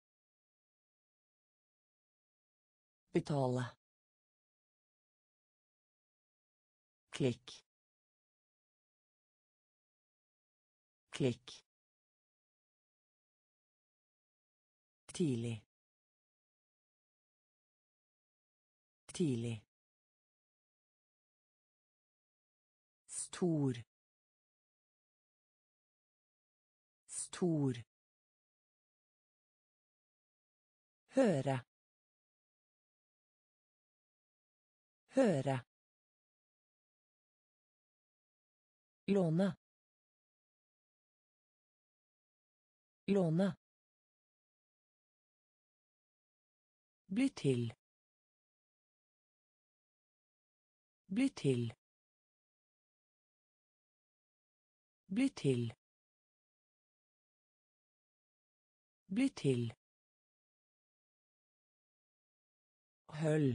Betale. Klikk. Klikk. Tidlig. Tidlig. Stor. Stor. Høre. Høre. Låne. Låne. Bli til. Bli til. Bli til. Bli til. Høll.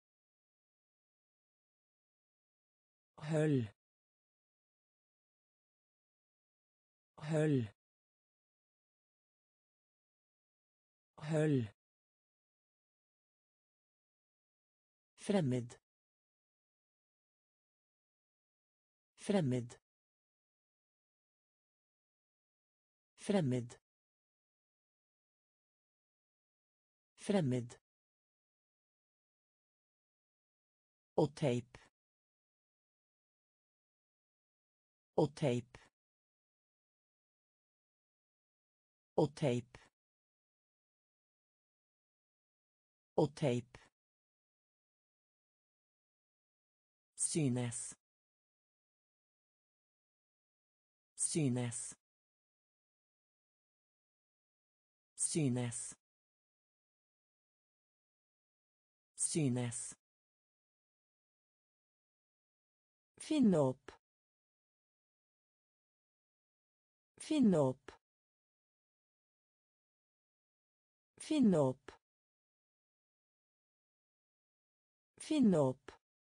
Høll. Høll. Høll. Fremmed. Fremmed. Fremmed. Fremmed. Og teip. Og teip. Og teip. Og teip. Synes. Synes. Synes. Synes. Finne opp. Finne opp. Finne opp. Finne opp.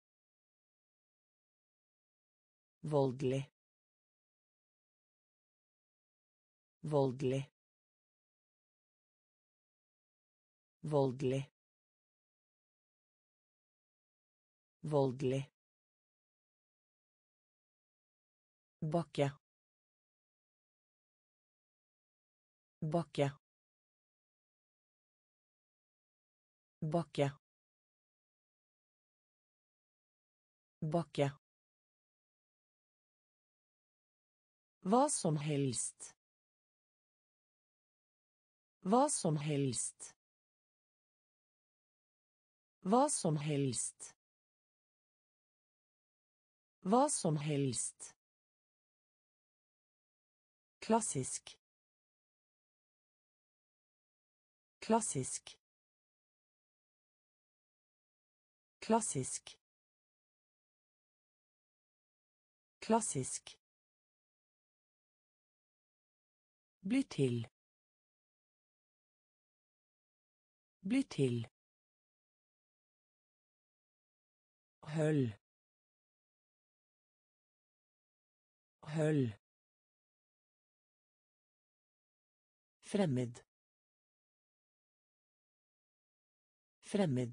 Voldelig. Voldelig. Voldelig. Voldelig. Bakke. Bakke. Bakke. Bakke. Hva som helst. Hva som helst. Hva som helst. Hva som helst. Klassisk. Klassisk. Klassisk. Klassisk. Bli til. Bli til. Høll. Høll. Fremmed. Fremmed.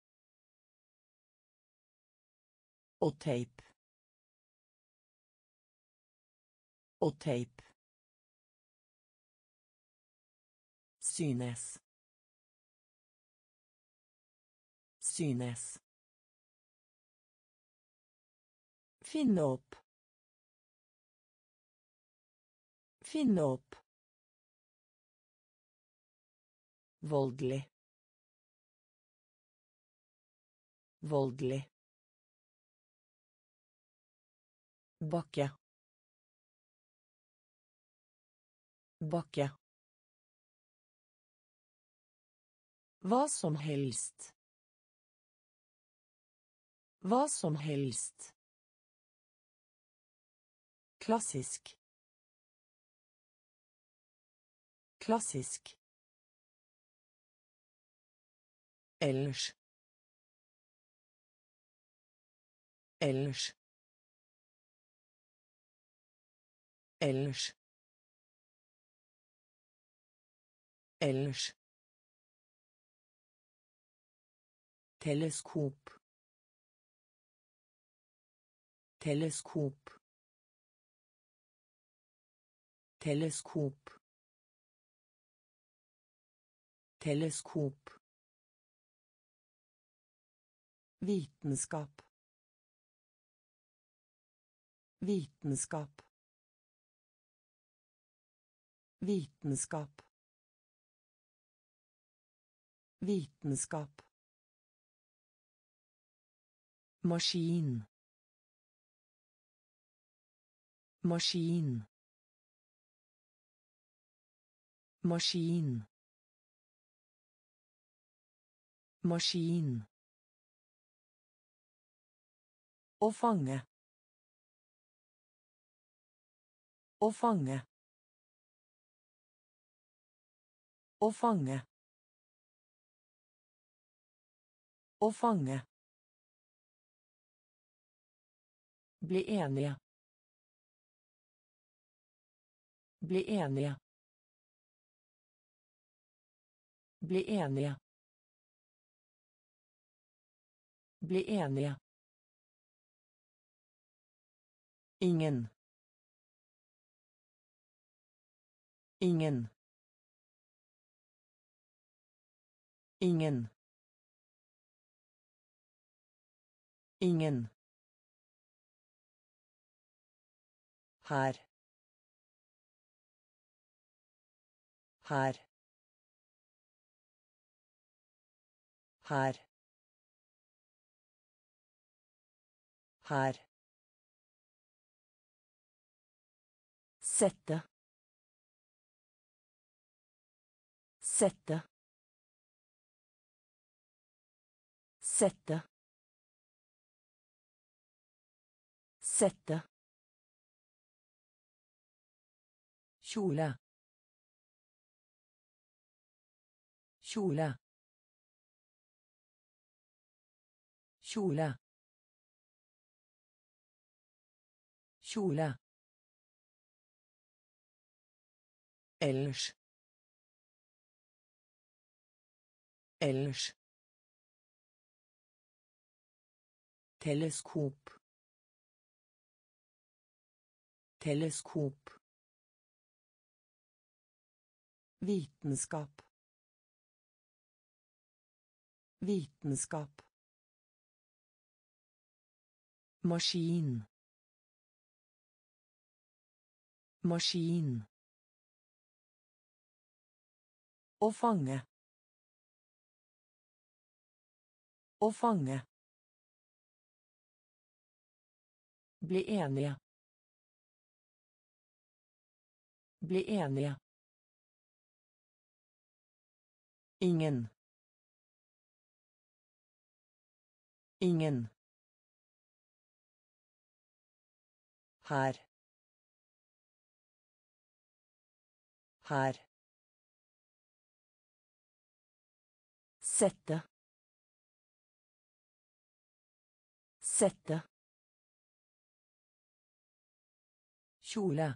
Og teip. Og teip. Synes. Synes. Finne opp. Finne opp. Voldelig. Voldelig. Bakke. Bakke. Hva som helst. Hva som helst. Klassisk. Klassisk. Ellers. Ellers. Ellers. Ellers. Teleskop. Teleskop. Teleskop. Teleskop. Vitenskap. Vitenskap. Vitenskap. Vitenskap. Maskin. Maskin. Maskin. Maskin. Å fange. Å fange. Å fange. Å fange. Bli enige. Bli enige. Bli enige. Bli enige. Ingen. Ingen. Ingen. Ingen. Her. Her. Her. Her. Sette. Sette. Sette. Sette. Kjole. Kjole. Kjole. Kjole. Ellers. Ellers. Teleskop. Teleskop. Vitenskap. Vitenskap. Maskin. Maskin. Å fange. Å fange. Bli enige. Bli enige. Ingen. Ingen. Her. Her. Sette. Sette. Kjole.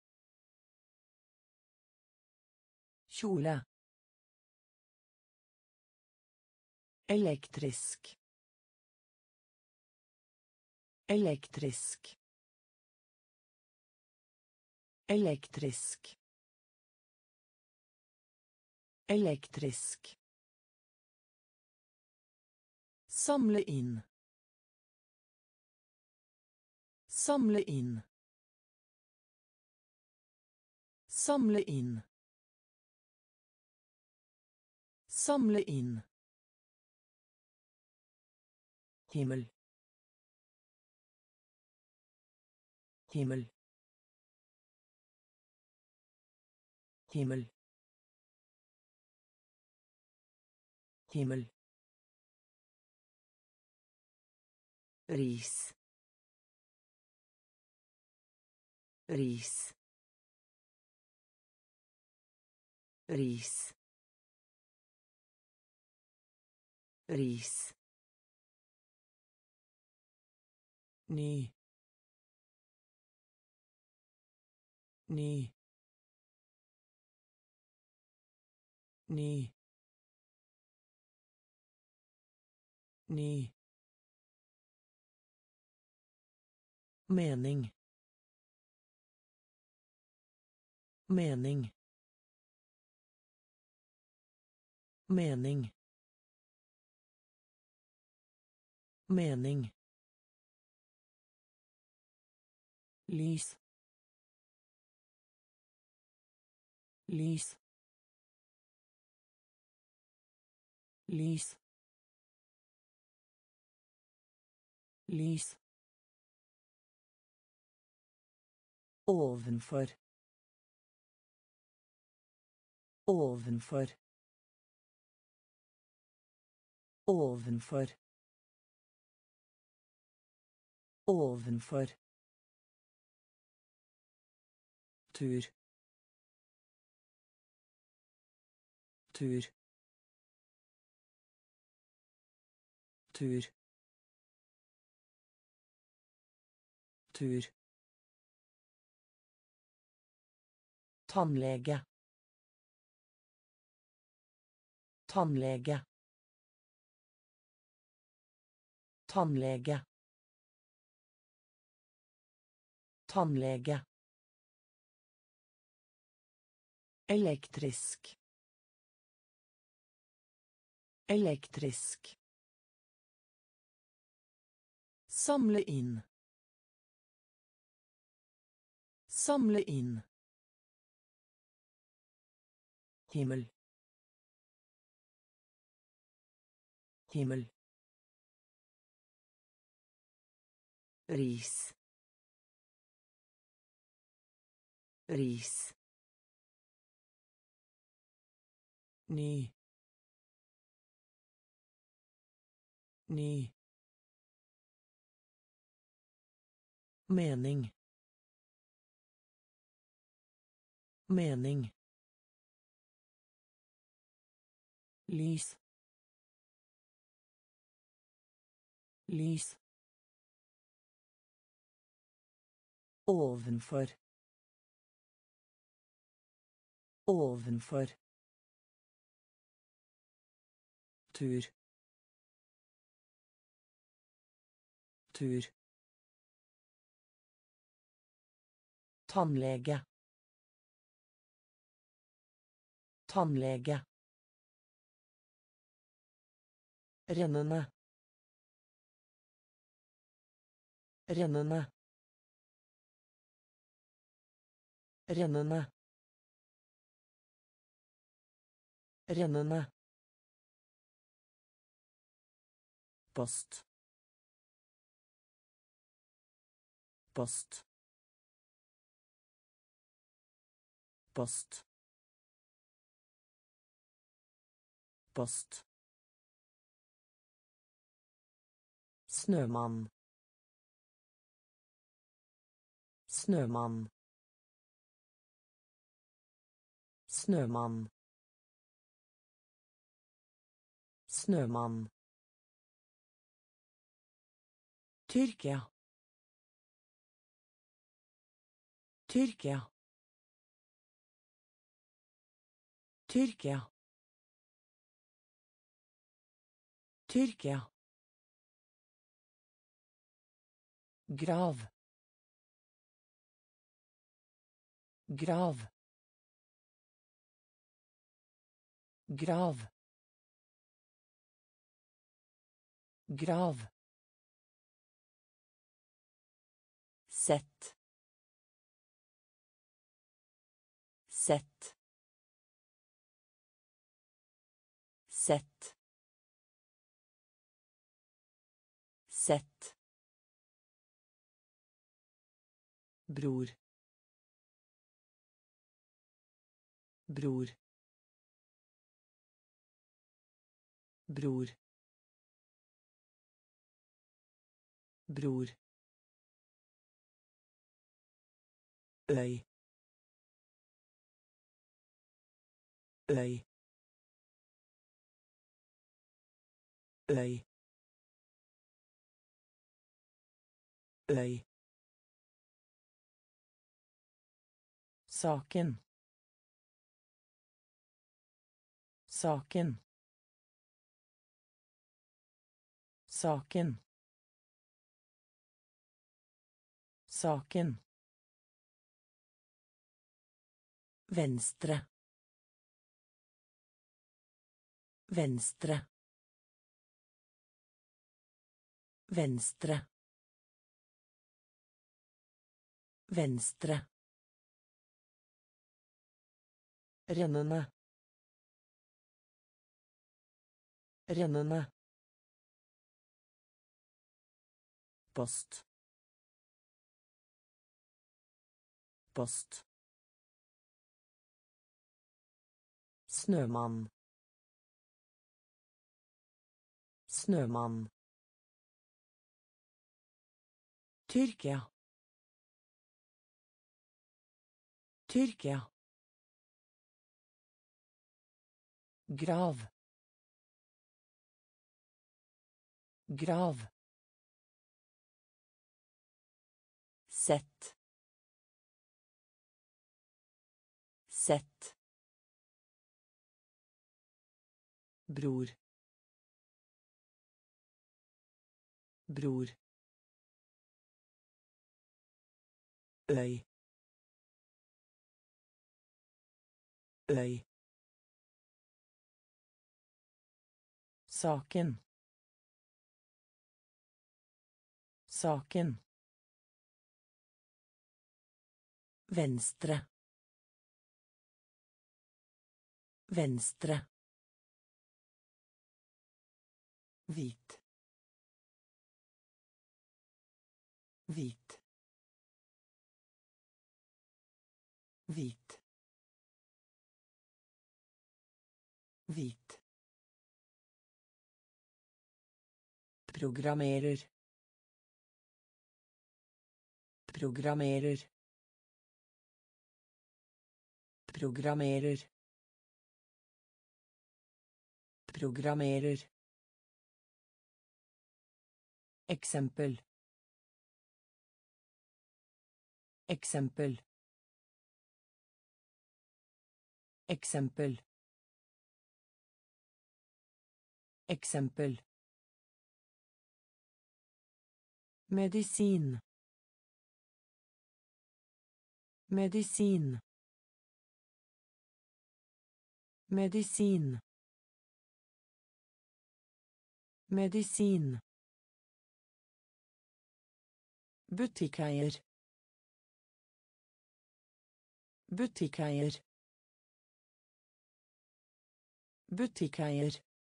Kjole. Elektrisk. Elektrisk. Elektrisk. Elektrisk. Samle inn. Samle inn. Samle inn. Samle inn. Himmel. Himmel. Himmel. Himmel. Ris. Ris. Ris. Ris. Ny. Ny. Ny. Ny. Mening. Mening. Mening. Mening. Lys. Lys. Lys. Lys. Ovenfor. Ovenfor. Ovenfor. Ovenfor. Tur. Tur. Tur. Tur. Tannlege. Tannlege. Tannlege. Tannlege. Elektrisk. Elektrisk. Samle inn. Samle inn. Himmel. Himmel. Ris. Ris. Ny. Ny. Mening. Mening. Lys. Lys. Ovenfor. Ovenfor. Tur. Tur. Tannlege. Tannlege. Rennende. Rennende. Rennende. Rennende. Post. Post. Post. Post. Snømann. Snømann. Snømann. Snømann. Tyrkia. Tyrkia. Tyrkia. Tyrkia. Grav. Grav. Grav. Grav. Sett. Sett. Sett. Sett. Bror. Bror. Bror. Bror. Øy. Øy. Øy. Øy. Saken. Saken. Saken. Saken. Venstre. Venstre. Venstre. Venstre. Rennende. Rennende. Post. Post. Snømann. Snømann. Tyrkia. Tyrkia. Grav. Grav. Sett. Sett. Bror. Bror. Øy. Øy. Saken. Saken. Venstre. Venstre. Hvit. Hvit. Hvit. Hvit. Programmerer. Programmerer. Programmerer. Programmerer. Eksempel. Eksempel. Eksempel. Eksempel. Medisin. Medisin. Medisin. Medisin. Butikkeier. Butikkeier. Butikkeier.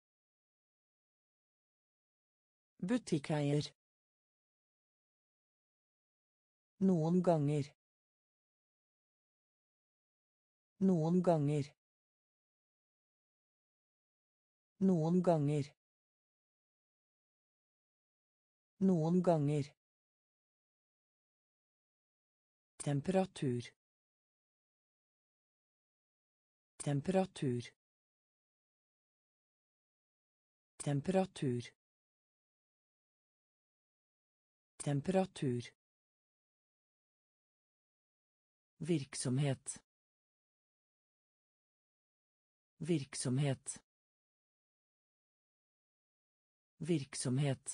Butikkeier. Noen ganger. Noen ganger. Noen ganger. Noen ganger. Temperatur. Temperatur. Temperatur. Temperatur. Virksomhet. Virksomhet. Virksomhet.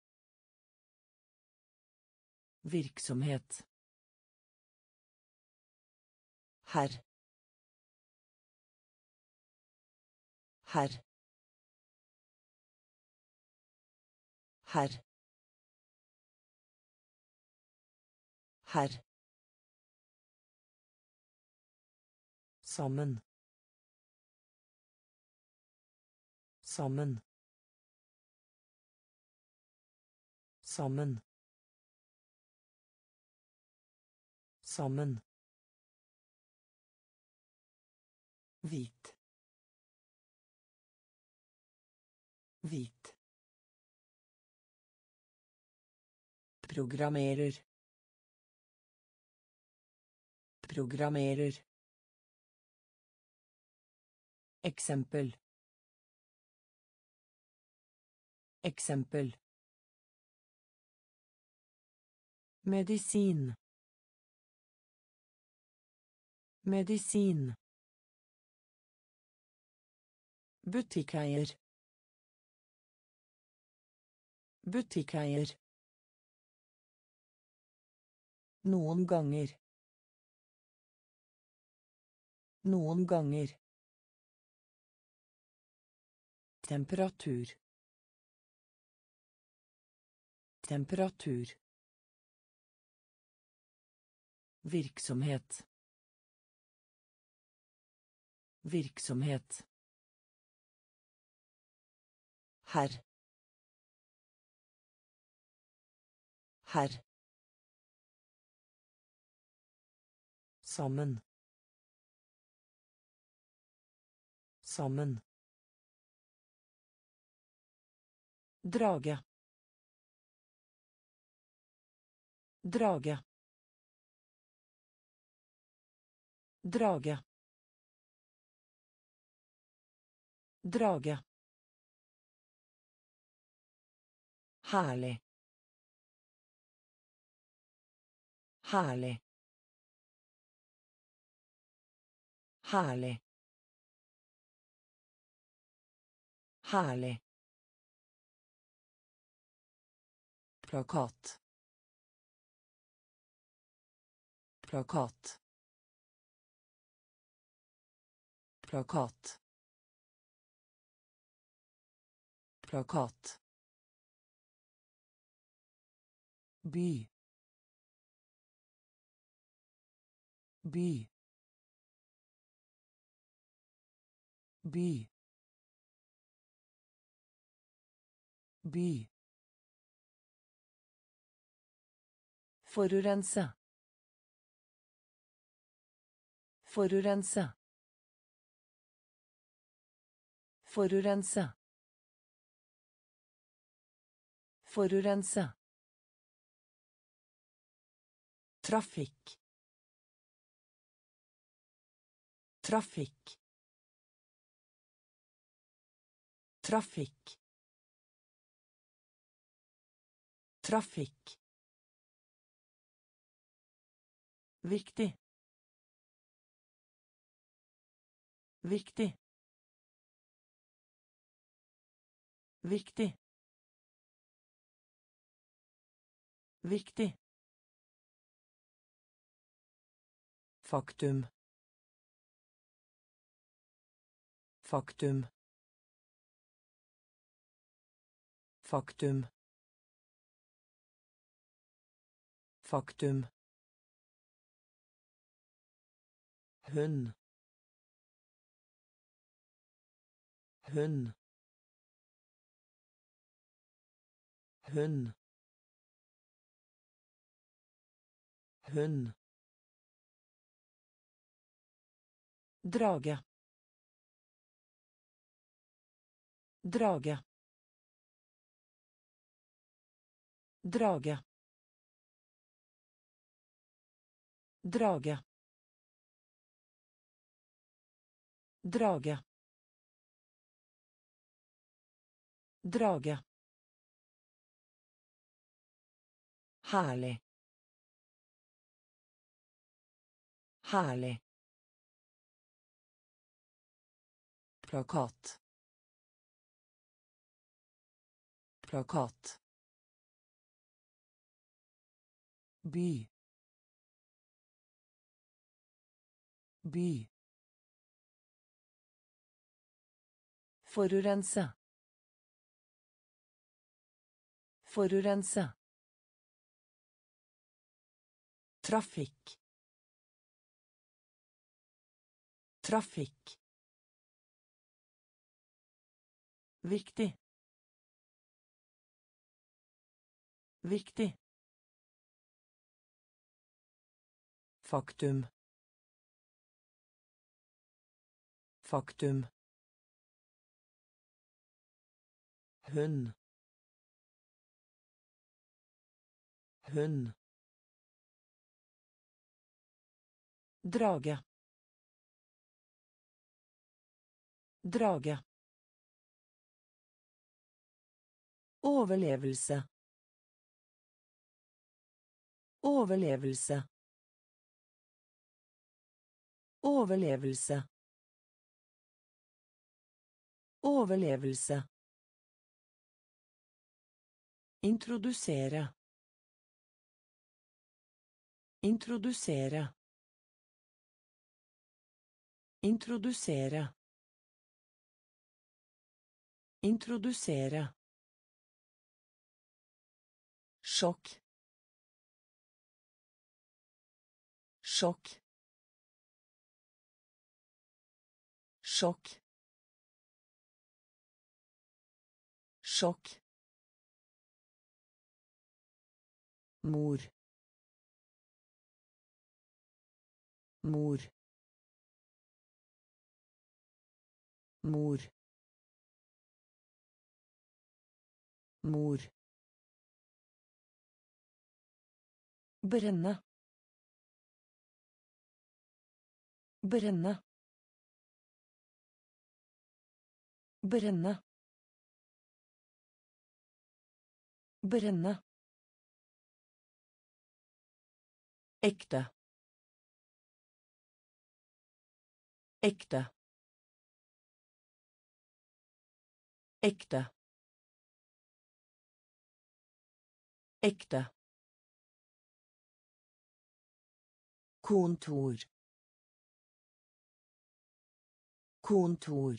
Virksomhet. Herr. Herr. Herr. Herr. Sammen. Sammen. Sammen. Sammen. Hvit. Hvit. Programmerer. Programmerer. Eksempel. Eksempel. Medisin. Medisin. Butikkeier. Butikkeier. Noen ganger. Noen ganger. Temperatur. Temperatur. Virksomhet. Virksomhet. Herr. Herr. Sammen. Sammen. Drage. Drage. Drage. Drage. Herlig. Herlig. Herlig. Herlig. Plakat. Plakat. Plakat. Plakat. By. By. By. By. Forurense. Forurense. Forurense. Forurense. Trafikk. Trafikk. Trafikk. Trafikk. Viktig. Viktig. Viktig. Viktig. Faktum. Faktum. Faktum. Faktum. Hund. Hund. Hund. Hund. Drage. Drage. Drage. Drage. Drage. Drage. Herlig. Herlig. Plakat. Plakat. By. By. Forurense. Forurense. Trafikk. Trafikk. Viktig. Viktig. Faktum. Faktum. Hund. Hund. Drage. Drage. Overlevelse. Overlevelse. Overlevelse. Overlevelse. Introdusere. Introdusere. Introdusere. Introdusere. Sjokk. Sjokk. Sjokk. Sjokk. Mor. Mor. Mor. Mor. Brenne. Brenne. Brenne. Brenne. Ekte. Ekte. Ekte. Ekte. Kontor. Kontor.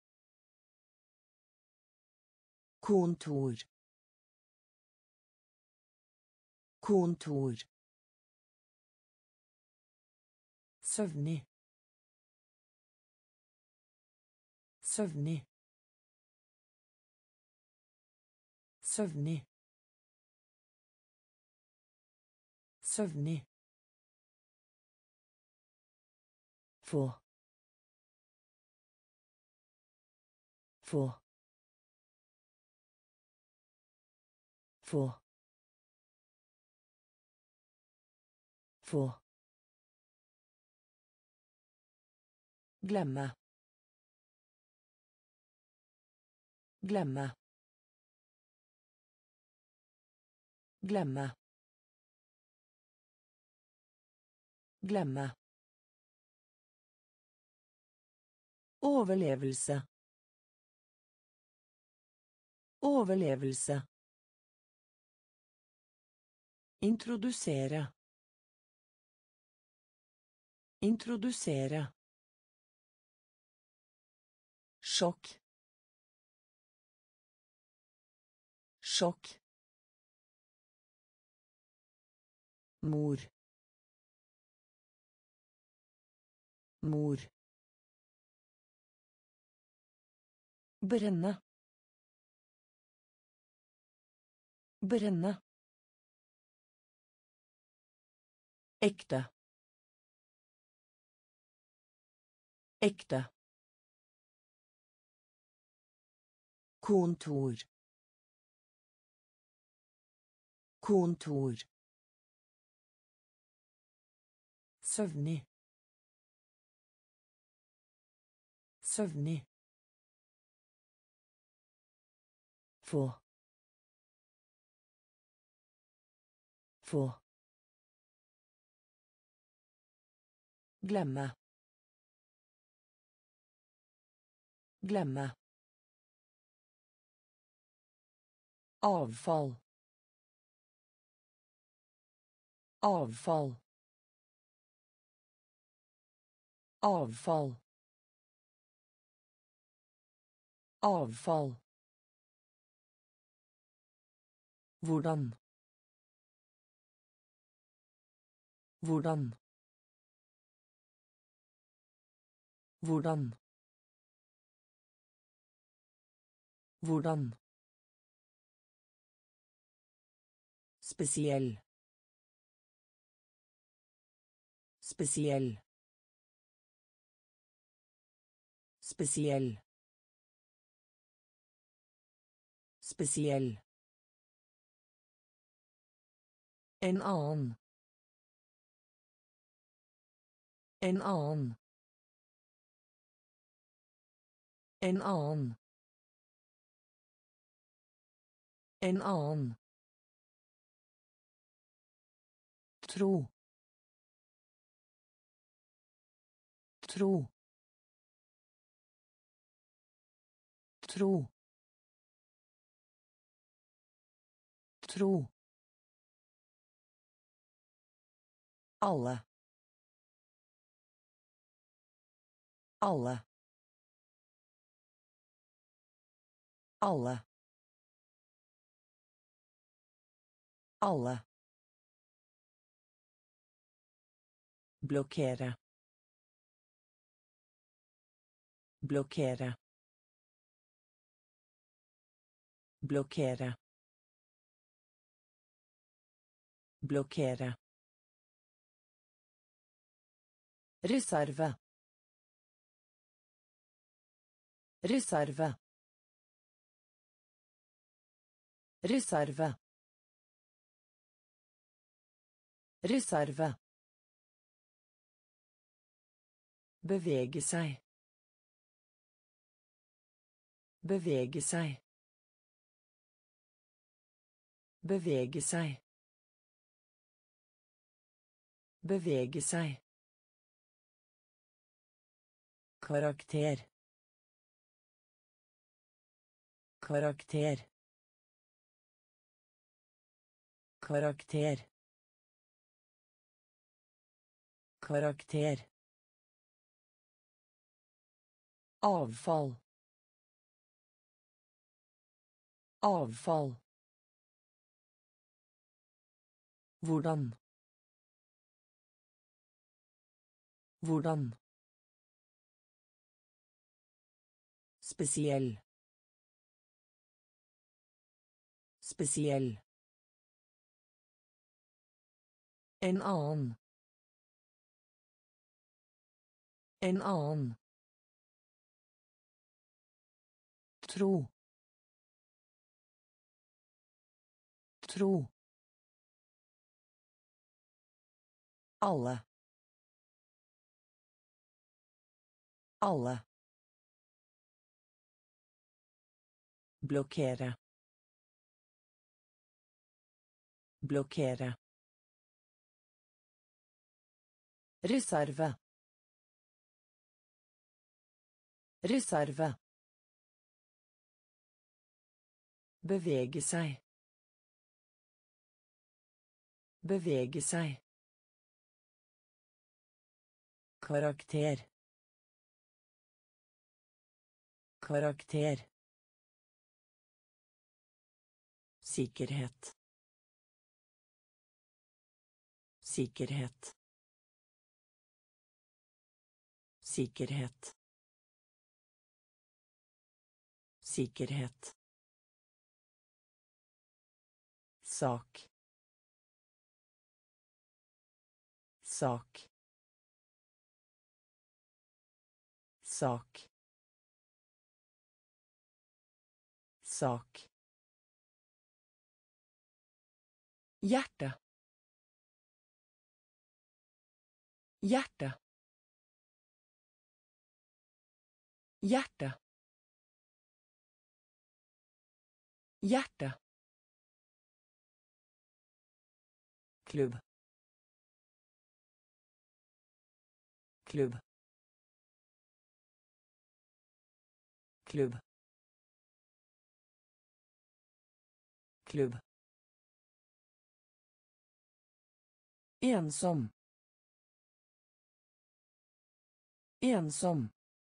Kontor. Kontor. Søvnig. Søvnig. Søvnig. Søvnig. Få. Få. Få. Få. Glemme. Glemme. Glemme. Glemme. Overlevelse. Overlevelse. Introdusere. Introdusere. Sjokk. Sjokk. Mor. Mor. Brenne. Brenne. Ekte. Ekte. Kontor. Kontor. Søvnig. Søvnig. Få. Få. Glemme. Glemme. Avfall. Avfall. Avfall. Avfall. Hvordan. Hvordan. Hvordan. Hvordan. Spesiell. Spesiell. Spesiell. Spesiell. En annen. En annen. En annen. En annen. Tro. Tro. Tro. Tro. Alle. Alle. Alle. Alle. Blokkere. Blokkere. Blokkere. Blokkere. Reserve. Reserve. Reserve. Reserve. Bevege seg. Bevege seg. Bevege seg. Bevege seg. Karakter. Karakter. Karakter. Karakter. Avfall. Avfall. Hvordan. Hvordan. Spesiell. Spesiell. En annen. En annen. Tro. Tro. Alle. Alle. Blokkere. Blokkere. Reserve. Reserve. Bevege seg. Bevege seg. Karakter. Karakter. Sikkerhet. Sikkerhet. Sikkerhet. Sikkerhet. Sak. Sak. Sak. Sak. Hjerte. Hjerte. Hjerte. Hjerte. Klubb. Klubb. Klubb. Klubb. Ensom. Ensom.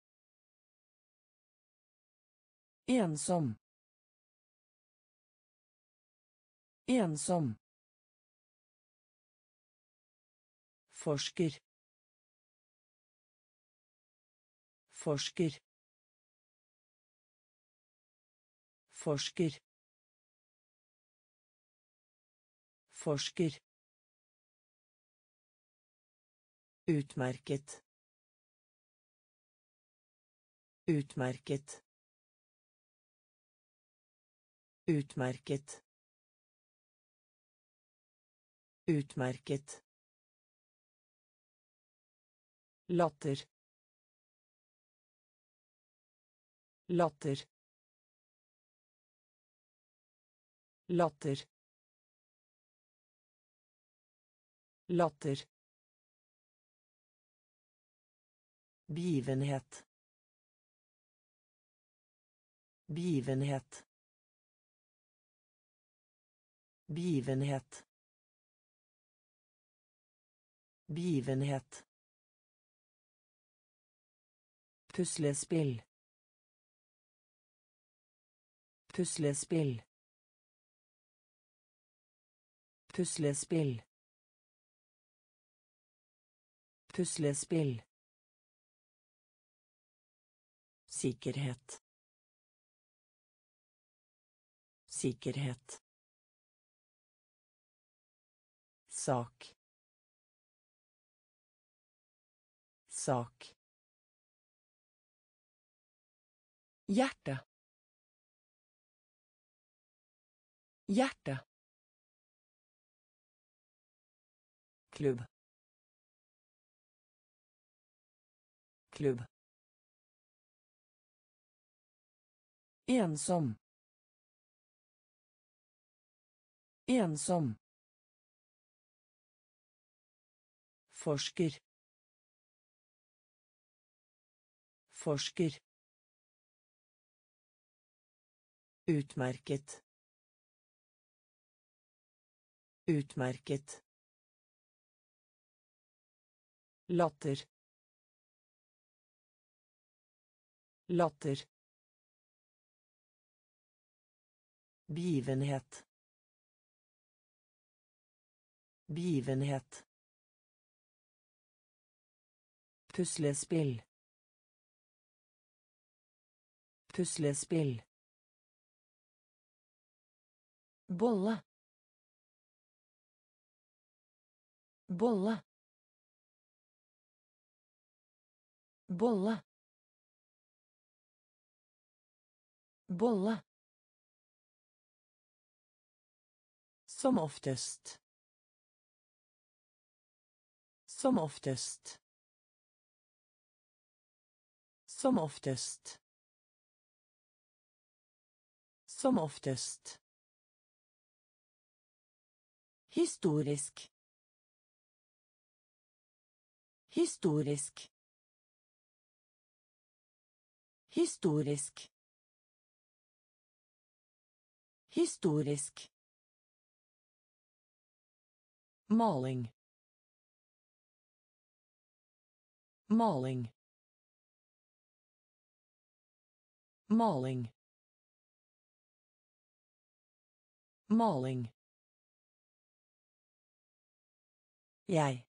Ensom. Ensom. Forsker. Forsker. Forsker. Forsker. Utmerket. Utmerket. Utmerket. Utmerket. Latter. Latter. Latter. Latter. Begivenhet. Begivenhet. Begivenhet. Begivenhet. Puslespill. Puslespill. Puslespill. Puslespill. Sikkerhet. Sikkerhet. Sak. Sak. Hjerte. Hjerte. Klubb. Klubb. Ensom. Ensom. Forsker. Forsker. Utmerket. Utmerket. Latter. Latter. Begivenhet. Begivenhet. Puslespill. Puslespill. Bolle. Bolle. Bolle. Bolle. Som oftest. Som oftest. Som oftest. Som oftest. Historisk. Historisk. Historisk. Historisk. Maling. Maling. Maling. Maling. Jeg.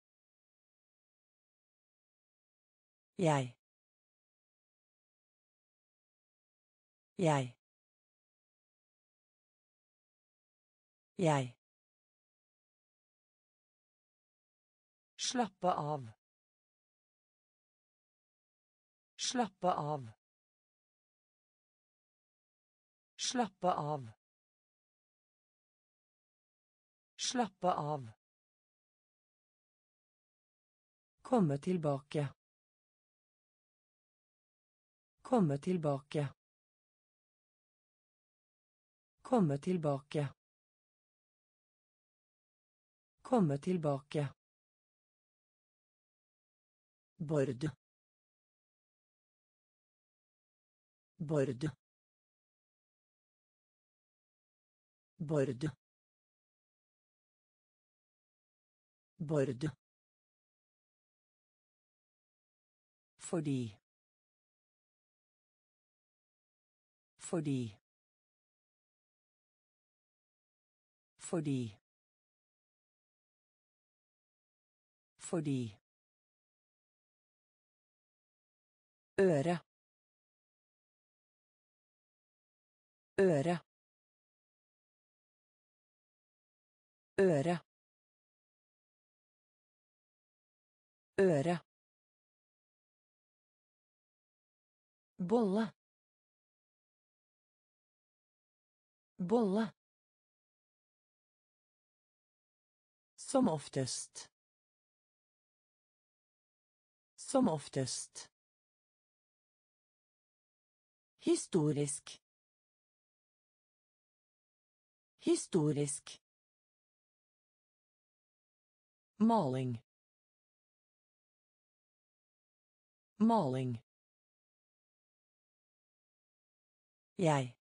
Jeg. Jeg. Jeg. Slappe av. Slappe av. Slappe av. Slappe av. Komme tilbake. Komme tilbake. Komme tilbake. Komme tilbake. Bord. Bord. Bord. Bord. Fordi. Fordi. Fordi. Fordi. Øre. Øre. Øre. Øre. Bolle. Bolle. Som oftest. Som oftest. Historisk. Historisk. Maling. Maling. Jeg.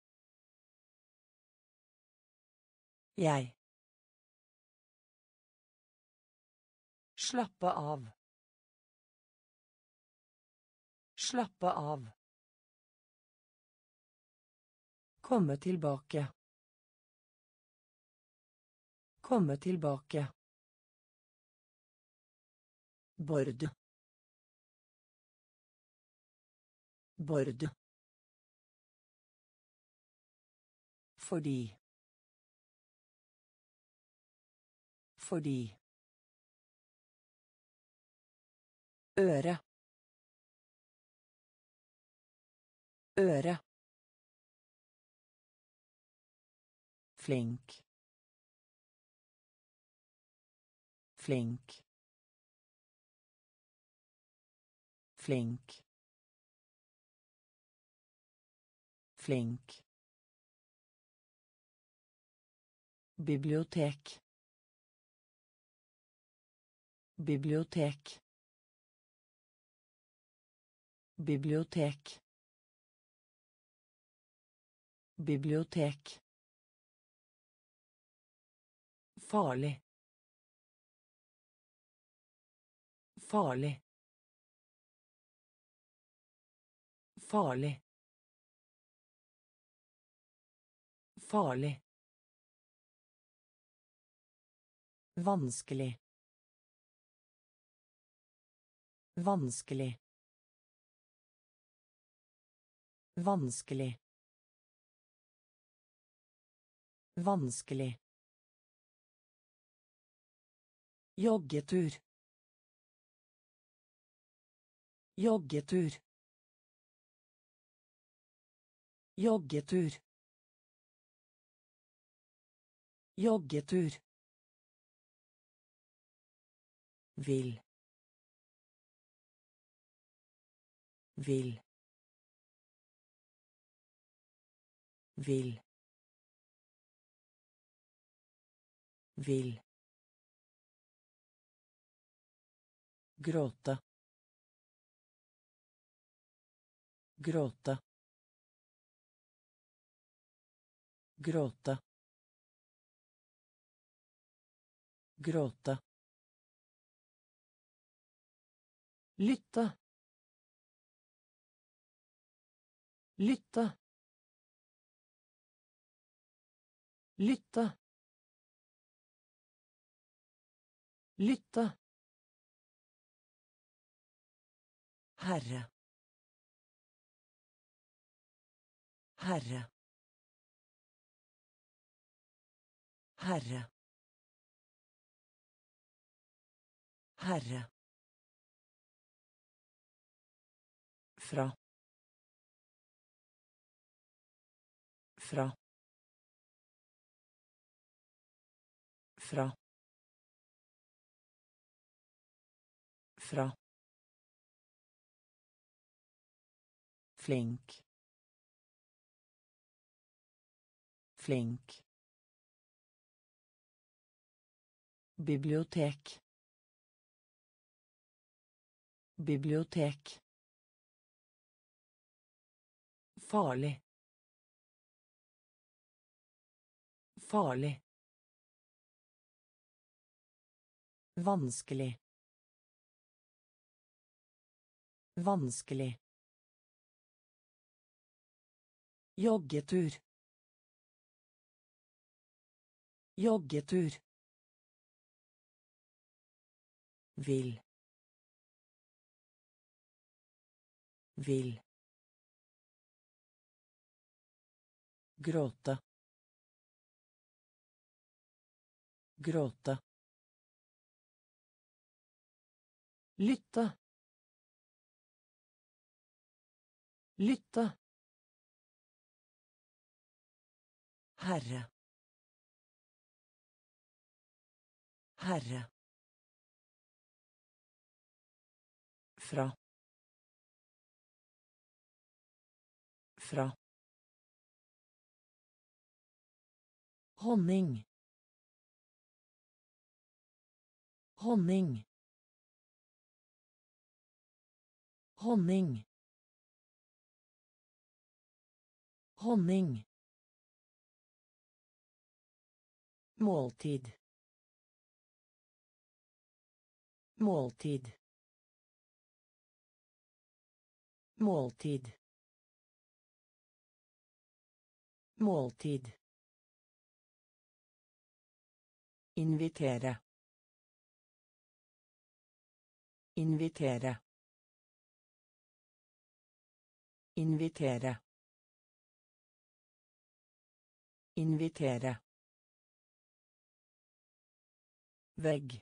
Jeg. Slappe av. Slappe av. Komme tilbake. Komme tilbake. Bord. Bord. Fordi. Fordi. Øre. Øre. Flink. Flink. Flink. Flink. Bibliotek. Bibliotek. Bibliotek. Bibliotek. Farlig. Farlig. Farlig. Farlig. Vanskelig. Vanskelig. Vanskelig. Vanskelig. Joggetur. Joggetur. Joggetur. Joggetur. Vil. Vil. Vil. Vil. Gråte. Gråte. Gråte. Gråte. Lytte. Lytte. Lytte. Lytte. Herre. Herre. Herre. Herre. Fra. Fra. Fra. Fra. Flink. Flink. Bibliotek. Bibliotek. Farlig. Farlig. Vanskelig. Vanskelig. Joggetur. Joggetur. Vil. Vil. Gråte. Gråte. Lytte. Lytte. Herre. Herre. Fra. Fra. Honning. Honning. Honning. Honning. Måltid. Måltid. Måltid. Måltid. Invitere. Invitere. Invitere. Invitere. Vegg.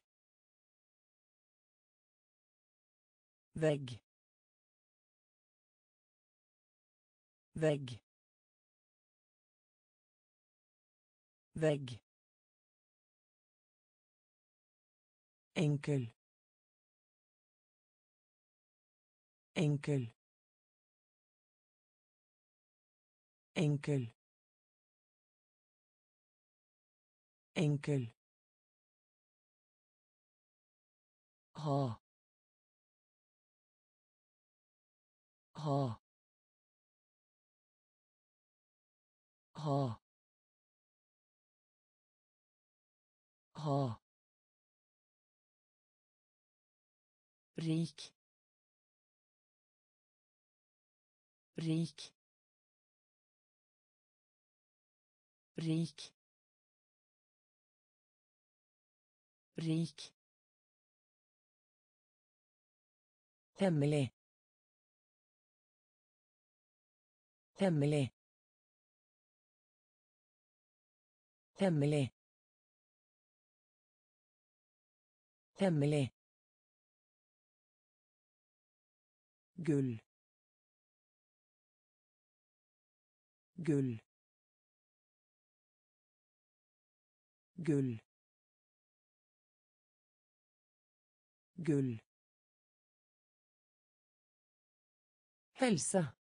Vegg. Vegg. Vegg. Enkel. Enkel. Enkel. Enkel. Ha. Ha. Ha. Ha. Rik. Rik. Rik. Rik. Hemmelig. Hemmelig. Hemmelig. Hemmelig. Gull. Gull. Gull. Gull. Helse.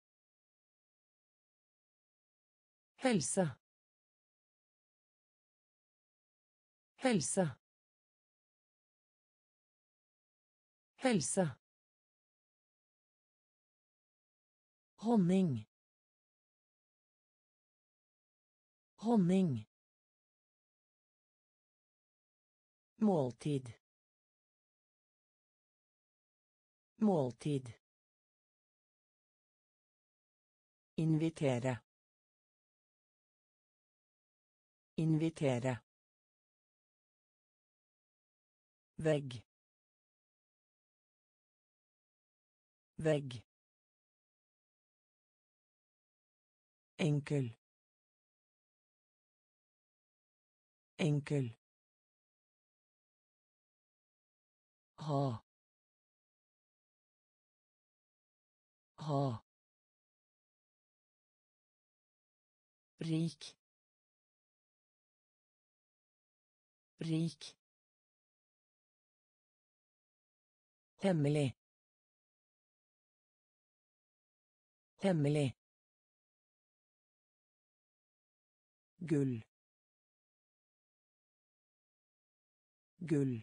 Helse. Helse. Helse. Honning. Honning. Måltid. Måltid. Invitere. Invitere. Vegg. Vegg. Enkel. Enkel. Ha. Ha. Rik. Rik. Hemmelig. Hemmelig. Gull. Gull.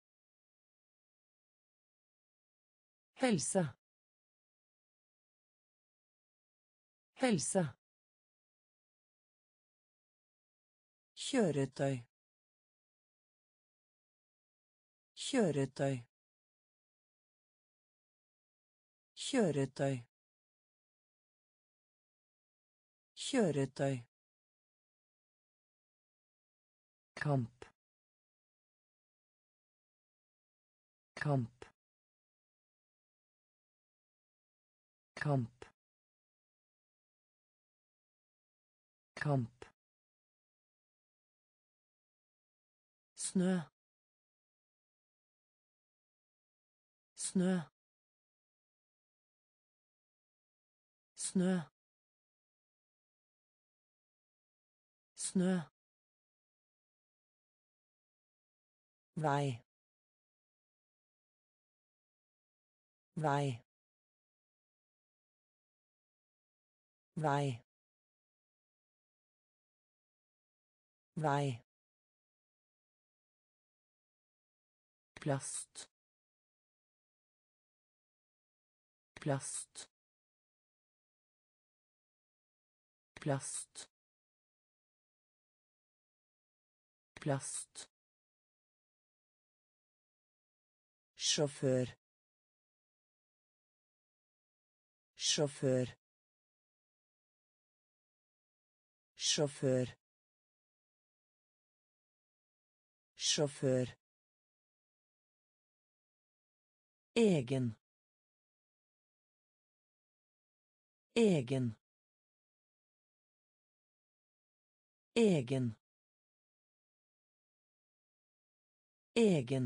Hälsa. Hälsa. Kjøretøy. Kjøretøy. Kjøretøy. Kjøretøy. Kamp. Kamp. Kamp. Kamp. Snø. Snø. Snø. Snø. Vei. Vei. Vei. Vei. Plast. Plast. Plast. Plast. Sjåfør. Sjåfør. Sjåfør. Sjåfør. Egen. Egen. Egen. Egen.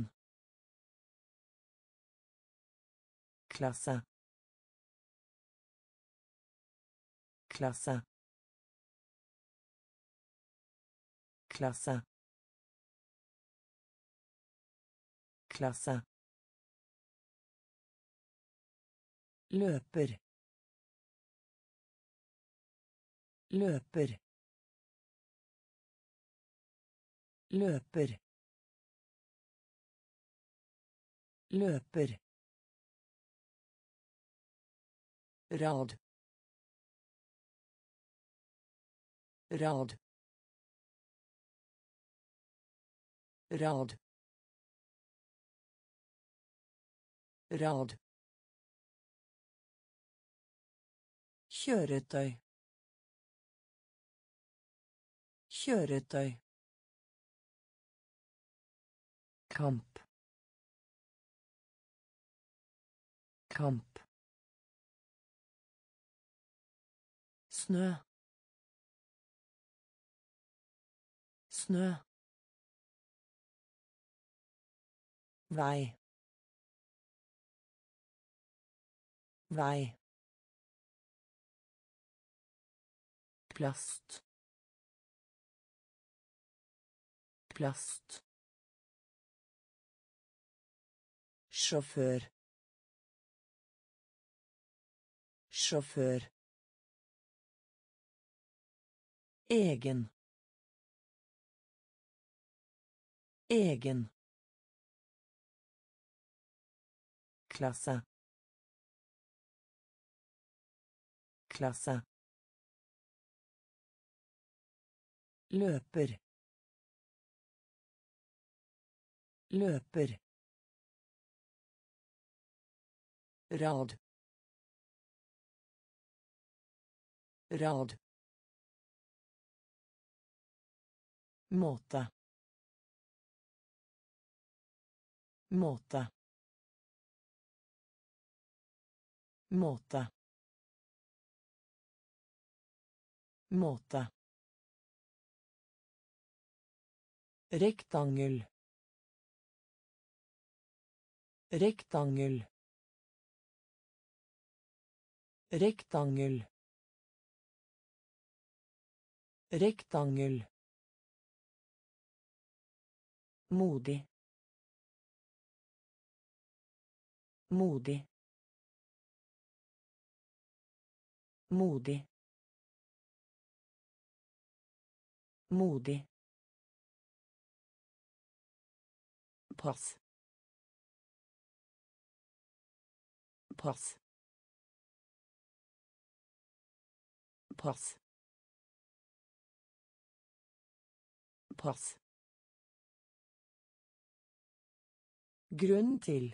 Klasse. Klasse. Klasse. Klasse. Løper. Løper. Løper. Løper. Rad. Rad. Rad. Rad. Kjøretøy. Kjøretøy. Kamp. Kamp. Snø. Snø. Vei. Vei. Plast. Plast. Sjåfør. Sjåfør. Egen. Egen. Klasse. Klasse. Løper. Løper. Rad. Rad. måte måte måte måte rektangel rektangel rektangel rektangel modig modig modig modig pass pass pass pass grunn til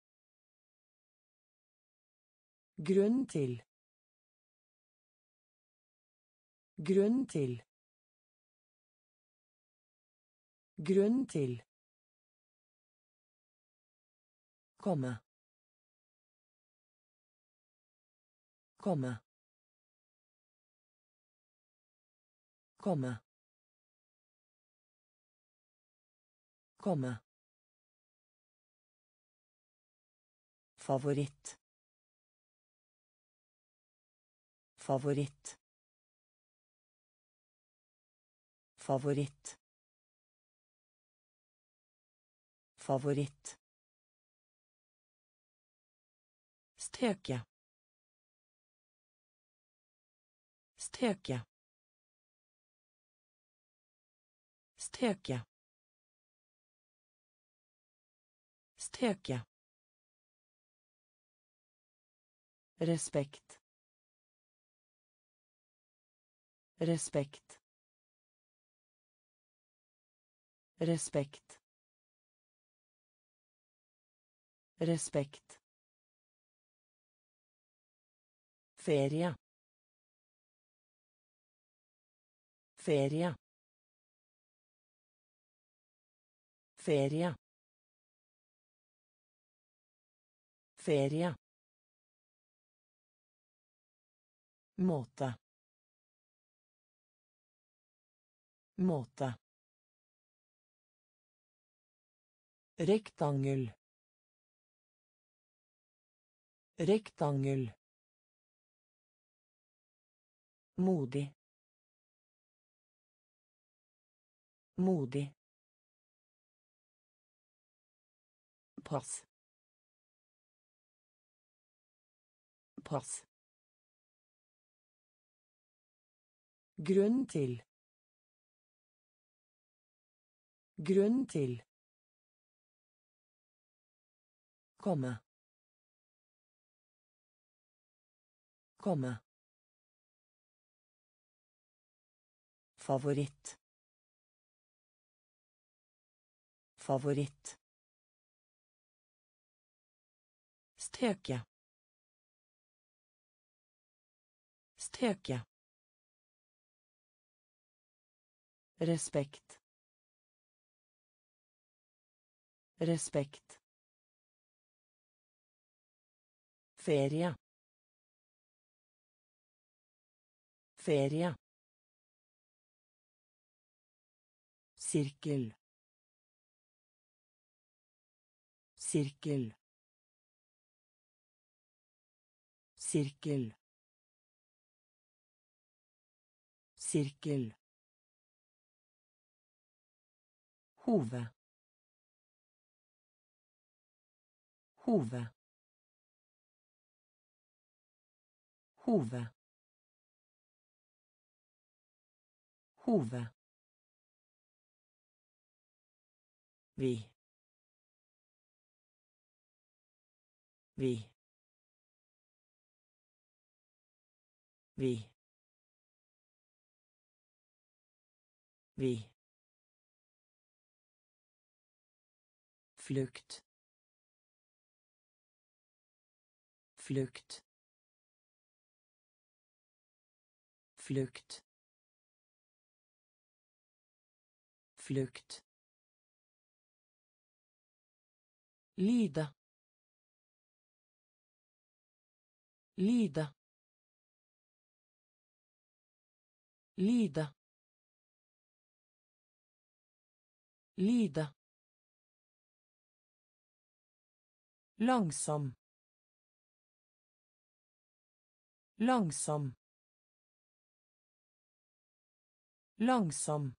grunn til grunn til grunn til komme komme komme komme favoritt favoritt favoritt favoritt steke steke steke steke respekt respekt respekt respekt ferie ferie ferie ferie måte måte rektangel rektangel modig modig pass pass grunn til grunn til komme komme favoritt favoritt steke steke respekt respekt ferie ferie sirkel sirkel sirkel sirkel hove hove hove hove vi vi vi vi flukt flukt flukt flukt, lida, lida, lida, lida, langsom, langsom, langsom,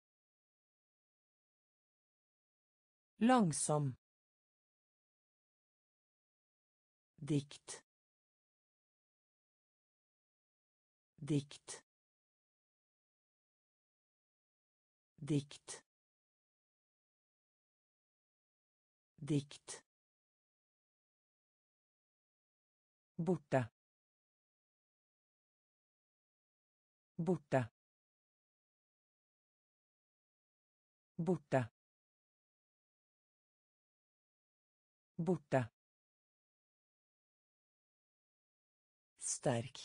langsom, dikt, dikt, dikt, dikt, borte, borte, borte, borte, sterk,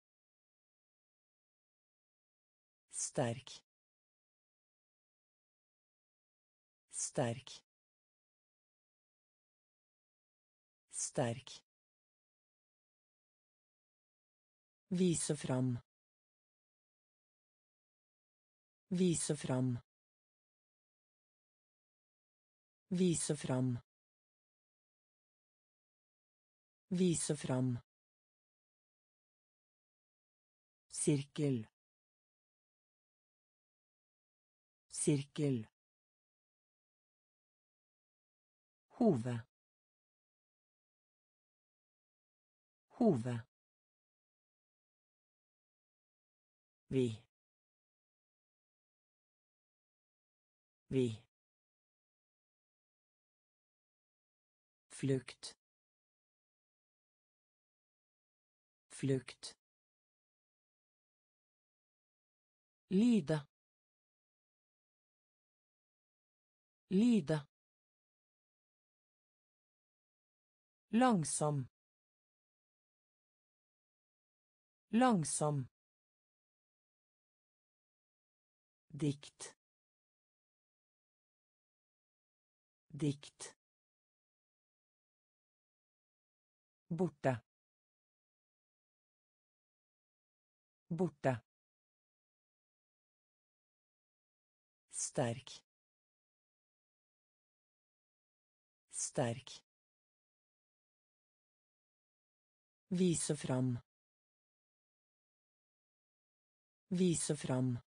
sterk, sterk, sterk, vise fram, vise fram, vise fram, vise fram, sirkel, sirkel, hove, hove, vi, vi, flukt, flukt, lida, lida, langsom, langsom, dikt, dikt, borte, borte, sterk, sterk, vise fram, vise fram,